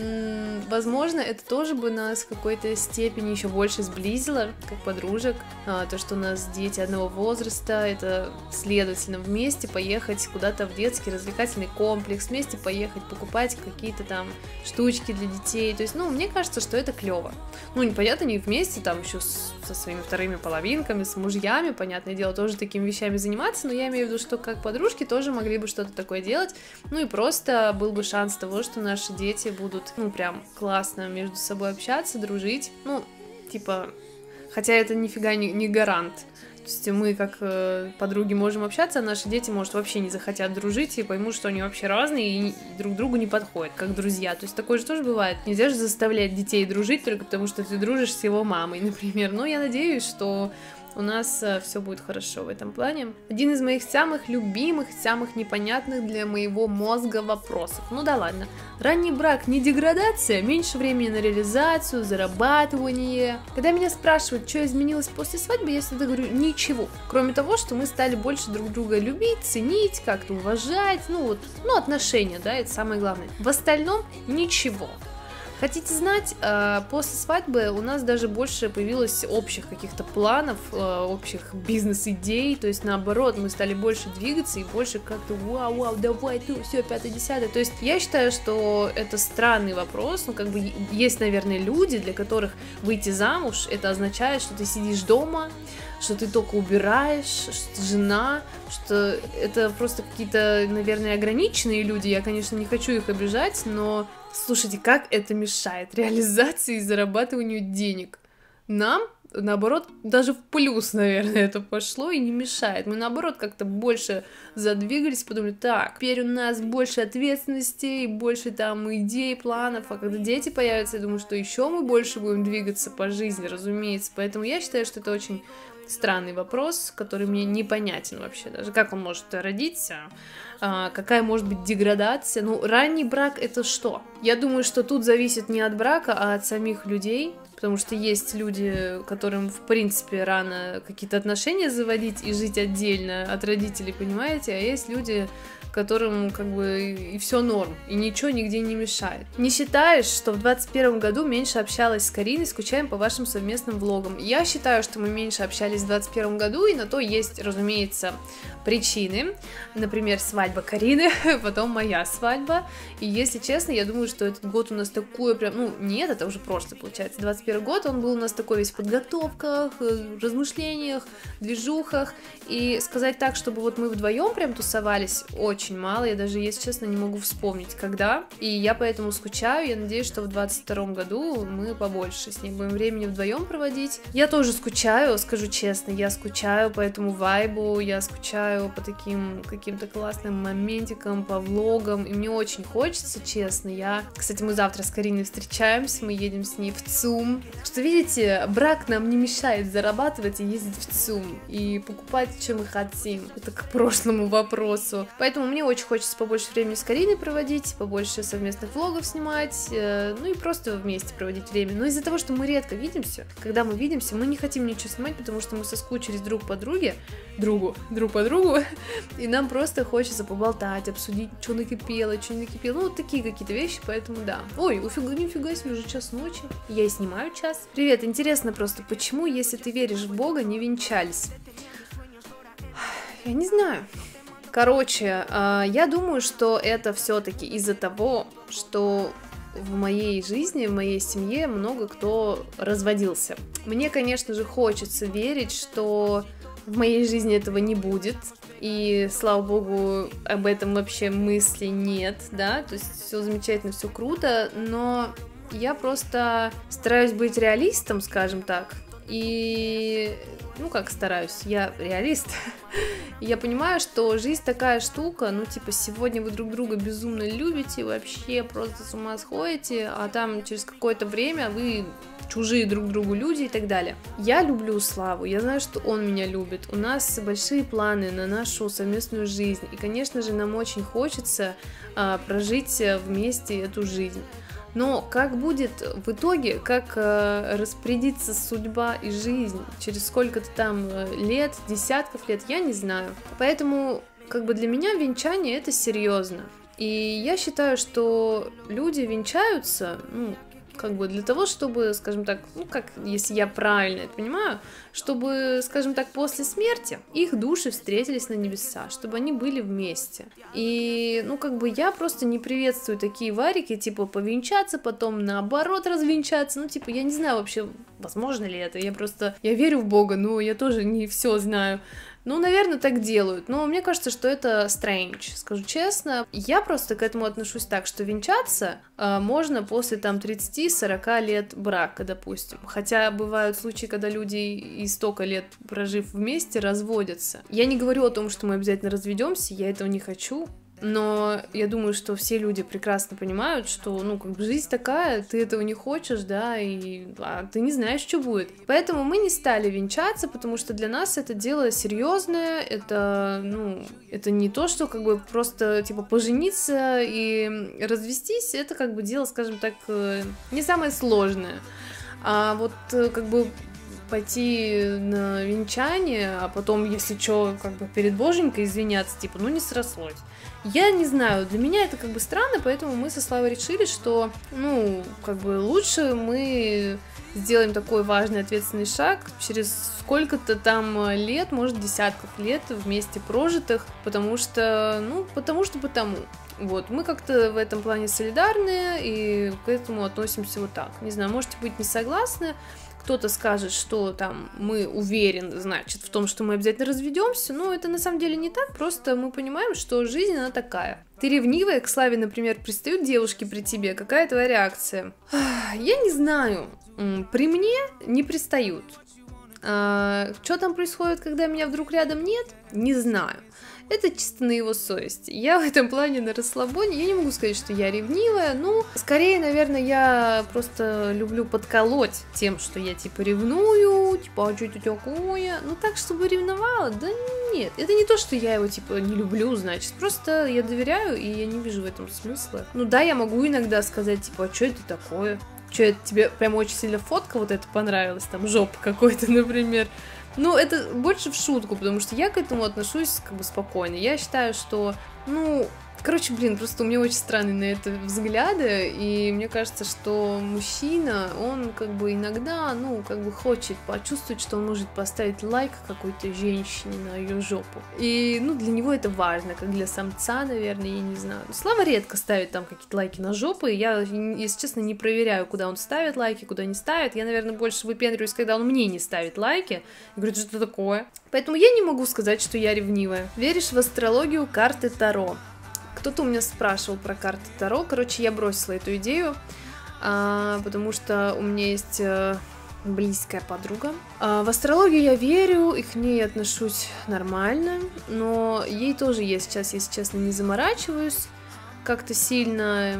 S1: возможно, это тоже бы нас в какой-то степени еще больше сблизило, как подружек. А, то, что у нас дети одного возраста, это, следовательно, вместе поехать куда-то в детский развлекательный комплекс, вместе поехать покупать какие-то там штучки для детей. То есть, ну, мне кажется, что это клево. Ну, непонятно, не вместе, там еще с, со своими вторыми половинками, с мужьями, понятное дело, тоже такими вещами заниматься, но я имею в виду, что как подружки тоже могли бы что-то такое делать. Ну и просто был бы шанс того, что наши дети будут, ну, прям классно между собой общаться, дружить, ну, типа, хотя это нифига не, не гарант, то есть мы как э, подруги можем общаться, а наши дети, может, вообще не захотят дружить и поймут, что они вообще разные и друг другу не подходят, как друзья, то есть такое же тоже бывает, нельзя же заставлять детей дружить только потому, что ты дружишь с его мамой, например, но я надеюсь, что у нас э, все будет хорошо в этом плане. Один из моих самых любимых, самых непонятных для моего мозга вопросов. Ну да ладно. Ранний брак не деградация, меньше времени на реализацию, зарабатывание. Когда меня спрашивают, что изменилось после свадьбы, я всегда говорю ничего. Кроме того, что мы стали больше друг друга любить, ценить, как-то уважать. Ну вот, ну отношения, да, это самое главное. В остальном ничего. Хотите знать, после свадьбы у нас даже больше появилось общих каких-то планов, общих бизнес-идей, то есть наоборот, мы стали больше двигаться и больше как-то вау-вау, давай, ты, все, пятое-десятое, то есть я считаю, что это странный вопрос, ну как бы есть, наверное, люди, для которых выйти замуж, это означает, что ты сидишь дома, что ты только убираешь, что ты жена, что это просто какие-то, наверное, ограниченные люди, я, конечно, не хочу их обижать, но слушайте, как это мешает реализации и зарабатыванию денег? Нам, наоборот, даже в плюс, наверное, это пошло и не мешает. Мы, наоборот, как-то больше задвигались, подумали, так, теперь у нас больше ответственностей, больше там идей, планов, а когда дети появятся, я думаю, что еще мы больше будем двигаться по жизни, разумеется. Поэтому я считаю, что это очень странный вопрос, который мне непонятен вообще даже. Как он может родиться? А, какая может быть деградация? Ну, ранний брак — это что? Я думаю, что тут зависит не от брака, а от самих людей, потому что есть люди, которым, в принципе, рано какие-то отношения заводить и жить отдельно от родителей, понимаете? А есть люди, которым как бы и все норм, и ничего нигде не мешает. Не считаешь, что в двадцать первом году меньше общалась с Кариной, скучаем по вашим совместным влогам? Я считаю, что мы меньше общались в двадцать первом году, и на то есть, разумеется, причины. Например, свадьба Карины, потом моя свадьба. И если честно, я думаю, что этот год у нас такой прям, ну нет, это уже прошлый, получается, двадцать первый год, он был у нас такой весь в подготовках, размышлениях, движухах. И сказать так, чтобы вот мы вдвоем прям тусовались, очень очень мало, я даже, если честно, не могу вспомнить, когда, и я поэтому скучаю, я надеюсь, что в двадцать втором году мы побольше с ней будем времени вдвоем проводить. Я тоже скучаю, скажу честно, я скучаю по этому вайбу, я скучаю по таким каким-то классным моментикам, по влогам, и мне очень хочется, честно, я, кстати, мы завтра с Кариной встречаемся, мы едем с ней в ЦУМ, так что, видите, брак нам не мешает зарабатывать и ездить в ЦУМ, и покупать, что мы хотим, это к прошлому вопросу, поэтому мне очень хочется побольше времени с Кариной проводить, побольше совместных влогов снимать, э, ну и просто вместе проводить время. Но из-за того, что мы редко видимся, когда мы видимся, мы не хотим ничего снимать, потому что мы соскучились друг по друге, другу, друг по другу, и нам просто хочется поболтать, обсудить, что накипело, что не накипело, ну вот такие какие-то вещи, поэтому да. Ой, уфига, нифига себе, уже час ночи, я и снимаю час. Привет, интересно просто, почему, если ты веришь в Бога, не венчались? Я не знаю. Короче, я думаю, что это все-таки из-за того, что в моей жизни, в моей семье много кто разводился. Мне, конечно же, хочется верить, что в моей жизни этого не будет, и, слава богу, об этом вообще мысли нет, да, то есть все замечательно, все круто, но я просто стараюсь быть реалистом, скажем так, и... Ну, как стараюсь, я реалист. Я понимаю, что жизнь такая штука, ну, типа, сегодня вы друг друга безумно любите, вообще просто с ума сходите, а там через какое-то время вы чужие друг другу люди и так далее. Я люблю Славу, я знаю, что он меня любит, у нас большие планы на нашу совместную жизнь, и, конечно же, нам очень хочется а, прожить вместе эту жизнь. Но как будет в итоге, как э, распорядится судьба и жизнь через сколько-то там лет, десятков лет, я не знаю. Поэтому, как бы для меня венчание это серьезно. И я считаю, что люди венчаются, ну, как бы для того, чтобы, скажем так, ну, как, если я правильно это понимаю, чтобы, скажем так, после смерти их души встретились на небеса, чтобы они были вместе. И, ну, как бы я просто не приветствую такие варики, типа, повенчаться, потом наоборот развенчаться, ну, типа, я не знаю вообще, возможно ли это, я просто, я верю в Бога, но я тоже не все знаю. Ну, наверное, так делают, но мне кажется, что это strange, скажу честно. Я просто к этому отношусь так, что венчаться э, можно после там тридцати-сорока лет брака, допустим. Хотя бывают случаи, когда люди и столько лет прожив вместе разводятся. Я не говорю о том, что мы обязательно разведемся, я этого не хочу. Но я думаю, что все люди прекрасно понимают, что, ну, как бы жизнь такая, ты этого не хочешь, да, и а, ты не знаешь, что будет. Поэтому мы не стали венчаться, потому что для нас это дело серьезное, это, ну, это не то, что как бы просто, типа, пожениться и развестись, это как бы дело, скажем так, не самое сложное. А вот как бы пойти на венчание, а потом, если что, как бы перед боженькой извиняться, типа, ну, не срослось. Я не знаю, для меня это как бы странно, поэтому мы со Славой решили, что, ну, как бы лучше мы сделаем такой важный ответственный шаг через сколько-то там лет, может, десятков лет вместе прожитых, потому что, ну, потому что потому. Вот, мы как-то в этом плане солидарны и к этому относимся вот так. Не знаю, можете быть не согласны. Кто-то скажет, что там мы уверены, значит, в том, что мы обязательно разведемся, но это на самом деле не так, просто мы понимаем, что жизнь, она такая. Ты ревнивая, к Славе, например, пристают девушки при тебе, какая твоя реакция? Я не знаю, при мне не пристают. А, что там происходит, когда меня вдруг рядом нет? Не знаю. Это чисто на его совести. Я в этом плане на расслабоне. Я не могу сказать, что я ревнивая. Ну, скорее, наверное, я просто люблю подколоть тем, что я, типа, ревную. Типа, а что это такое? Ну, так, чтобы ревновала? Да нет. Это не то, что я его, типа, не люблю, значит. Просто я доверяю, и я не вижу в этом смысла. Ну да, я могу иногда сказать, типа, а что это такое? Что, это тебе прям очень сильно фотка вот эта понравилась? Там, жопа какой-то, например. Ну, это больше в шутку, потому что я к этому отношусь как бы спокойно. Я считаю, что, ну, короче, блин, просто у меня очень странные на это взгляды, и мне кажется, что мужчина, он как бы иногда, ну, как бы хочет почувствовать, что он может поставить лайк какой-то женщине на ее жопу. И, ну, для него это важно, как для самца, наверное, я не знаю. Слава редко ставит там какие-то лайки на жопу, и я, если честно, не проверяю, куда он ставит лайки, куда не ставит. Я, наверное, больше выпендриваюсь, когда он мне не ставит лайки. И говорю, что такое? Поэтому я не могу сказать, что я ревнивая. Веришь в астрологию, карты Таро? Кто-то у меня спрашивал про карты Таро. Короче, я бросила эту идею, а, потому что у меня есть а, близкая подруга. А, в астрологию я верю и к ней отношусь нормально, но ей тоже я сейчас, если честно, не заморачиваюсь как-то сильно.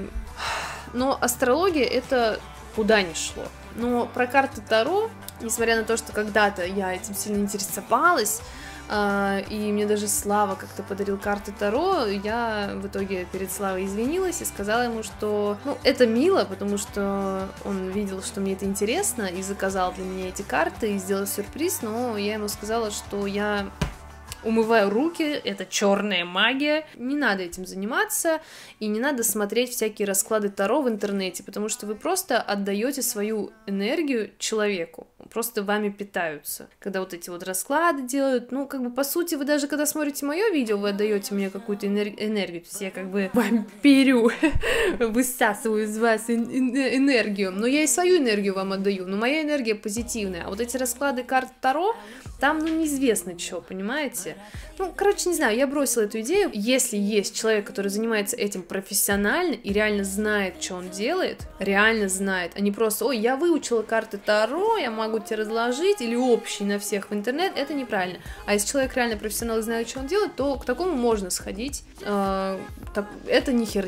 S1: Но астрология это куда ни шло. Но про карты Таро, несмотря на то, что когда-то я этим сильно интересовалась, Uh, и мне даже Слава как-то подарил карты Таро, я в итоге перед Славой извинилась и сказала ему, что, ну, это мило, потому что он видел, что мне это интересно, и заказал для меня эти карты, и сделал сюрприз, но я ему сказала, что я умываю руки, это черная магия, не надо этим заниматься, и не надо смотреть всякие расклады Таро в интернете, потому что вы просто отдаете свою энергию человеку, просто вами питаются. Когда вот эти вот расклады делают, ну, как бы, по сути, вы даже, когда смотрите мое видео, вы отдаете мне какую-то энергию, то есть я как бы вампирю, высасываю из вас энергию, но я и свою энергию вам отдаю, но моя энергия позитивная, а вот эти расклады карт Таро, там, ну, неизвестно что, понимаете? Ну, короче, не знаю, я бросила эту идею. Если есть человек, который занимается этим профессионально и реально знает, что он делает, реально знает, а не просто, ой, я выучила карты Таро, я могу тебе разложить, или общий на всех в интернет, это неправильно. А если человек реально профессионал и знает, что он делает, то к такому можно сходить. Э, так, это не херня.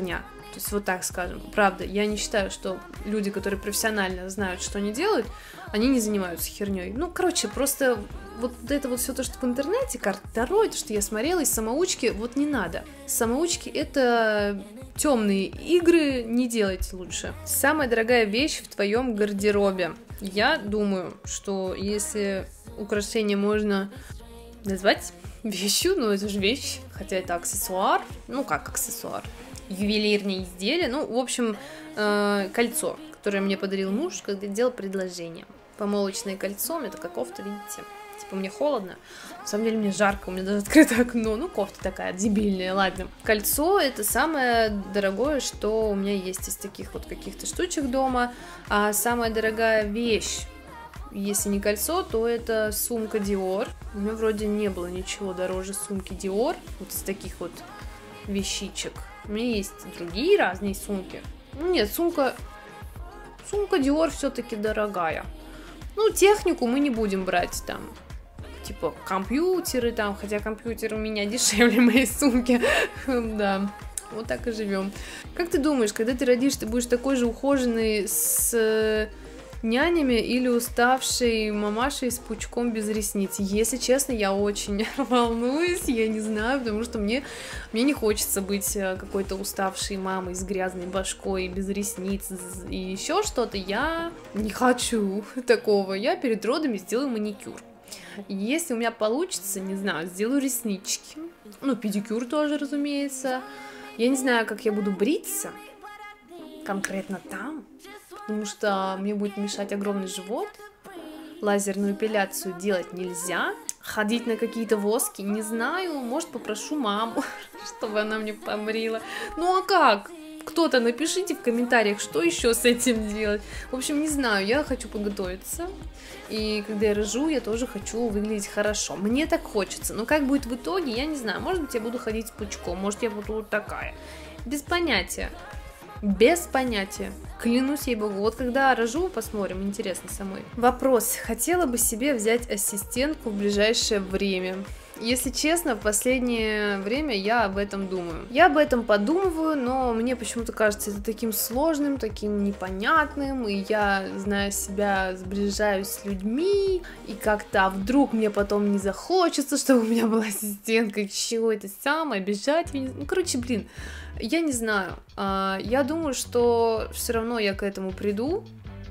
S1: То есть вот так скажем. Правда, я не считаю, что люди, которые профессионально знают, что они делают, они не занимаются херней. Ну, короче, просто вот это вот все то, что в интернете, карта Таро, то, что я смотрела, из самоучки, вот не надо. Самоучки — это темные игры, не делайте лучше. Самая дорогая вещь в твоем гардеробе. Я думаю, что если украшение можно назвать вещью, ну это же вещь, хотя это аксессуар, ну как аксессуар, ювелирные изделия, ну, в общем, э, кольцо, которое мне подарил муж, когда делал предложение. Помолочное кольцо, это как кофта, видите? Типа, мне холодно, на самом деле мне жарко, у меня даже открыто окно, ну, кофта такая дебильная, ладно. Кольцо — это самое дорогое, что у меня есть из таких вот каких-то штучек дома, а самая дорогая вещь, если не кольцо, то это сумка Dior. У меня вроде не было ничего дороже сумки Dior, вот из таких вот вещичек. У меня есть другие разные сумки. Ну, нет, сумка... Сумка Dior все-таки дорогая. Ну, технику мы не будем брать там. Типа компьютеры там, хотя компьютер у меня дешевле моей сумки. Да, вот так и живем. Как ты думаешь, когда ты родишь, ты будешь такой же ухоженный с нянями или уставшей мамашей с пучком без ресниц? Если честно, я очень волнуюсь, я не знаю, потому что мне, мне не хочется быть какой-то уставшей мамой с грязной башкой, без ресниц и еще что-то. Я не хочу такого. Я перед родами сделаю маникюр. Если у меня получится, не знаю, сделаю реснички. Ну, педикюр тоже, разумеется. Я не знаю, как я буду бриться конкретно там, потому что мне будет мешать огромный живот. Лазерную эпиляцию делать нельзя. Ходить на какие-то воски, не знаю. Может, попрошу маму, чтобы она мне побрила. Ну а как? Кто-то напишите в комментариях, что еще с этим делать. В общем, не знаю, я хочу подготовиться. И когда я рожу, я тоже хочу выглядеть хорошо. Мне так хочется. Но как будет в итоге, я не знаю. Может быть, я буду ходить с пучком. Может, я буду вот такая. Без понятия. Без понятия. Клянусь ей богу. Вот когда рожу, посмотрим. Интересно самой. Вопрос. Хотела бы себе взять ассистентку в ближайшее время? Если честно, в последнее время я об этом думаю. Я об этом подумываю, но мне почему-то кажется это таким сложным, таким непонятным, и я, зная себя, сближаюсь с людьми, и как-то а вдруг мне потом не захочется, чтобы у меня была ассистентка, чего это самое, бежать. Ну, короче, блин, я не знаю. Я думаю, что все равно я к этому приду.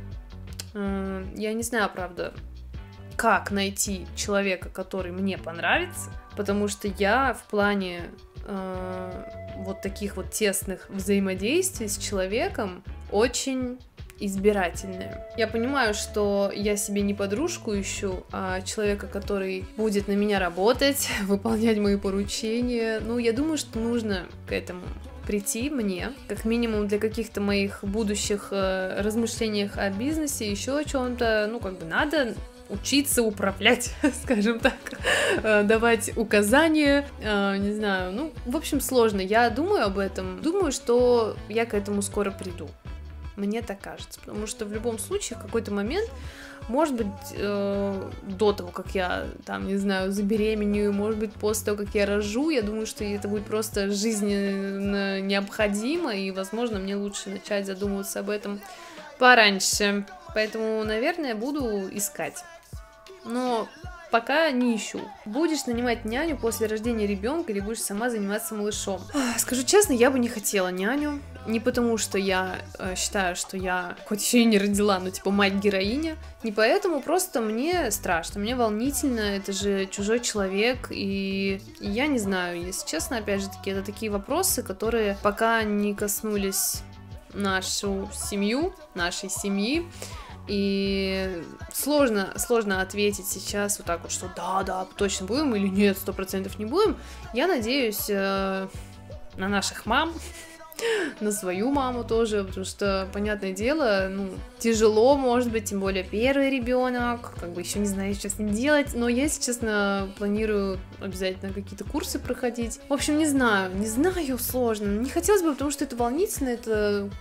S1: Я не знаю, правда, как найти человека, который мне понравится, потому что я в плане э, вот таких вот тесных взаимодействий с человеком очень избирательная. Я понимаю, что я себе не подружку ищу, а человека, который будет на меня работать, выполнять мои поручения. Ну, я думаю, что нужно к этому прийти мне, как минимум для каких-то моих будущих э, размышлениях о бизнесе, еще о чем-то, ну, как бы надо учиться управлять, скажем так, давать указания, не знаю, ну, в общем, сложно. Я думаю об этом, думаю, что я к этому скоро приду. Мне так кажется, потому что в любом случае в какой-то момент, может быть, э, до того, как я, там, не знаю, забеременею, может быть, после того, как я рожу, я думаю, что это будет просто жизненно необходимо, и, возможно, мне лучше начать задумываться об этом пораньше. Поэтому, наверное, буду искать. Но пока не ищу. Будешь нанимать няню после рождения ребенка или будешь сама заниматься малышом? Скажу честно, я бы не хотела няню. Не потому, что я э, считаю, что я хоть еще и не родила, но типа мать-героиня. Не поэтому, просто мне страшно, мне волнительно. Это же чужой человек. И я не знаю, если честно, опять же таки, это такие вопросы, которые пока не коснулись нашу семью, нашей семьи. И сложно, сложно ответить сейчас вот так вот, что да, да, точно будем или нет, сто процентов не будем. Я надеюсь э, на наших мам, на свою маму тоже, потому что, понятное дело, ну, тяжело, может быть, тем более первый ребенок, как бы еще не знаю, что с ним делать, но я, если честно, планирую обязательно какие-то курсы проходить. В общем, не знаю, не знаю, сложно, не хотелось бы, потому что это волнительно, это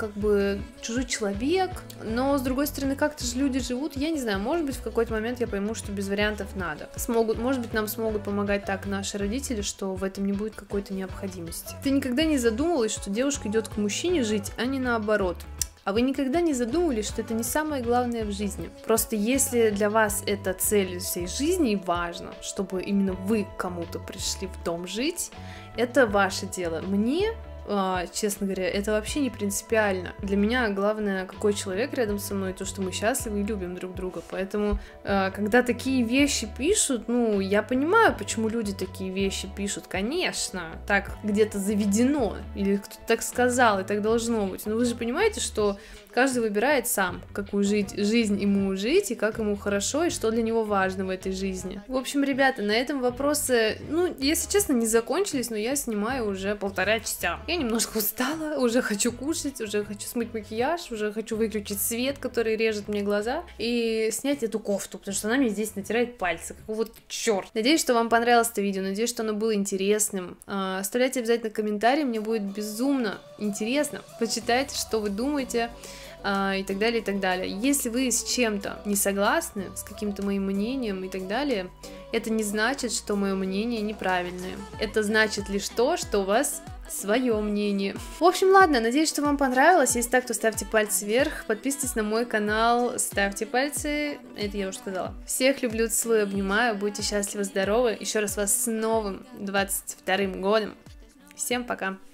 S1: как бы чужой человек, но с другой стороны, как-то же люди живут, я не знаю, может быть, в какой-то момент я пойму, что без вариантов надо. Смогут, может быть, нам смогут помогать так наши родители, что в этом не будет какой-то необходимости. Ты никогда не задумывалась, что девушка идет к мужчине жить, а не наоборот? А вы никогда не задумывались, что это не самое главное в жизни? Просто если для вас это цель всей жизни и важно, чтобы именно вы к кому-то пришли в дом жить, это ваше дело. Мне, честно говоря, это вообще не принципиально. Для меня главное, какой человек рядом со мной, то, что мы счастливы и любим друг друга. Поэтому, когда такие вещи пишут, ну, я понимаю, почему люди такие вещи пишут. Конечно, так где-то заведено, или кто-то так сказал, и так должно быть. Но вы же понимаете, что каждый выбирает сам, какую жить, жизнь ему жить, и как ему хорошо, и что для него важно в этой жизни. В общем, ребята, на этом вопросы, ну, если честно, не закончились, но я снимаю уже полтора часа. Я немножко устала, уже хочу кушать, уже хочу смыть макияж, уже хочу выключить свет, который режет мне глаза, и снять эту кофту, потому что она мне здесь натирает пальцы. Вот черт. Надеюсь, что вам понравилось это видео, надеюсь, что оно было интересным. Оставляйте обязательно комментарии, мне будет безумно интересно. Почитайте, что вы думаете. И так далее, и так далее. Если вы с чем-то не согласны, с каким-то моим мнением и так далее, это не значит, что мое мнение неправильное. Это значит лишь то, что у вас свое мнение. В общем, ладно, надеюсь, что вам понравилось. Если так, то ставьте пальцы вверх, подписывайтесь на мой канал, ставьте пальцы, это я уже сказала. Всех люблю, целую, обнимаю, будьте счастливы, здоровы. Еще раз вас с новым двадцать вторым годом. Всем пока!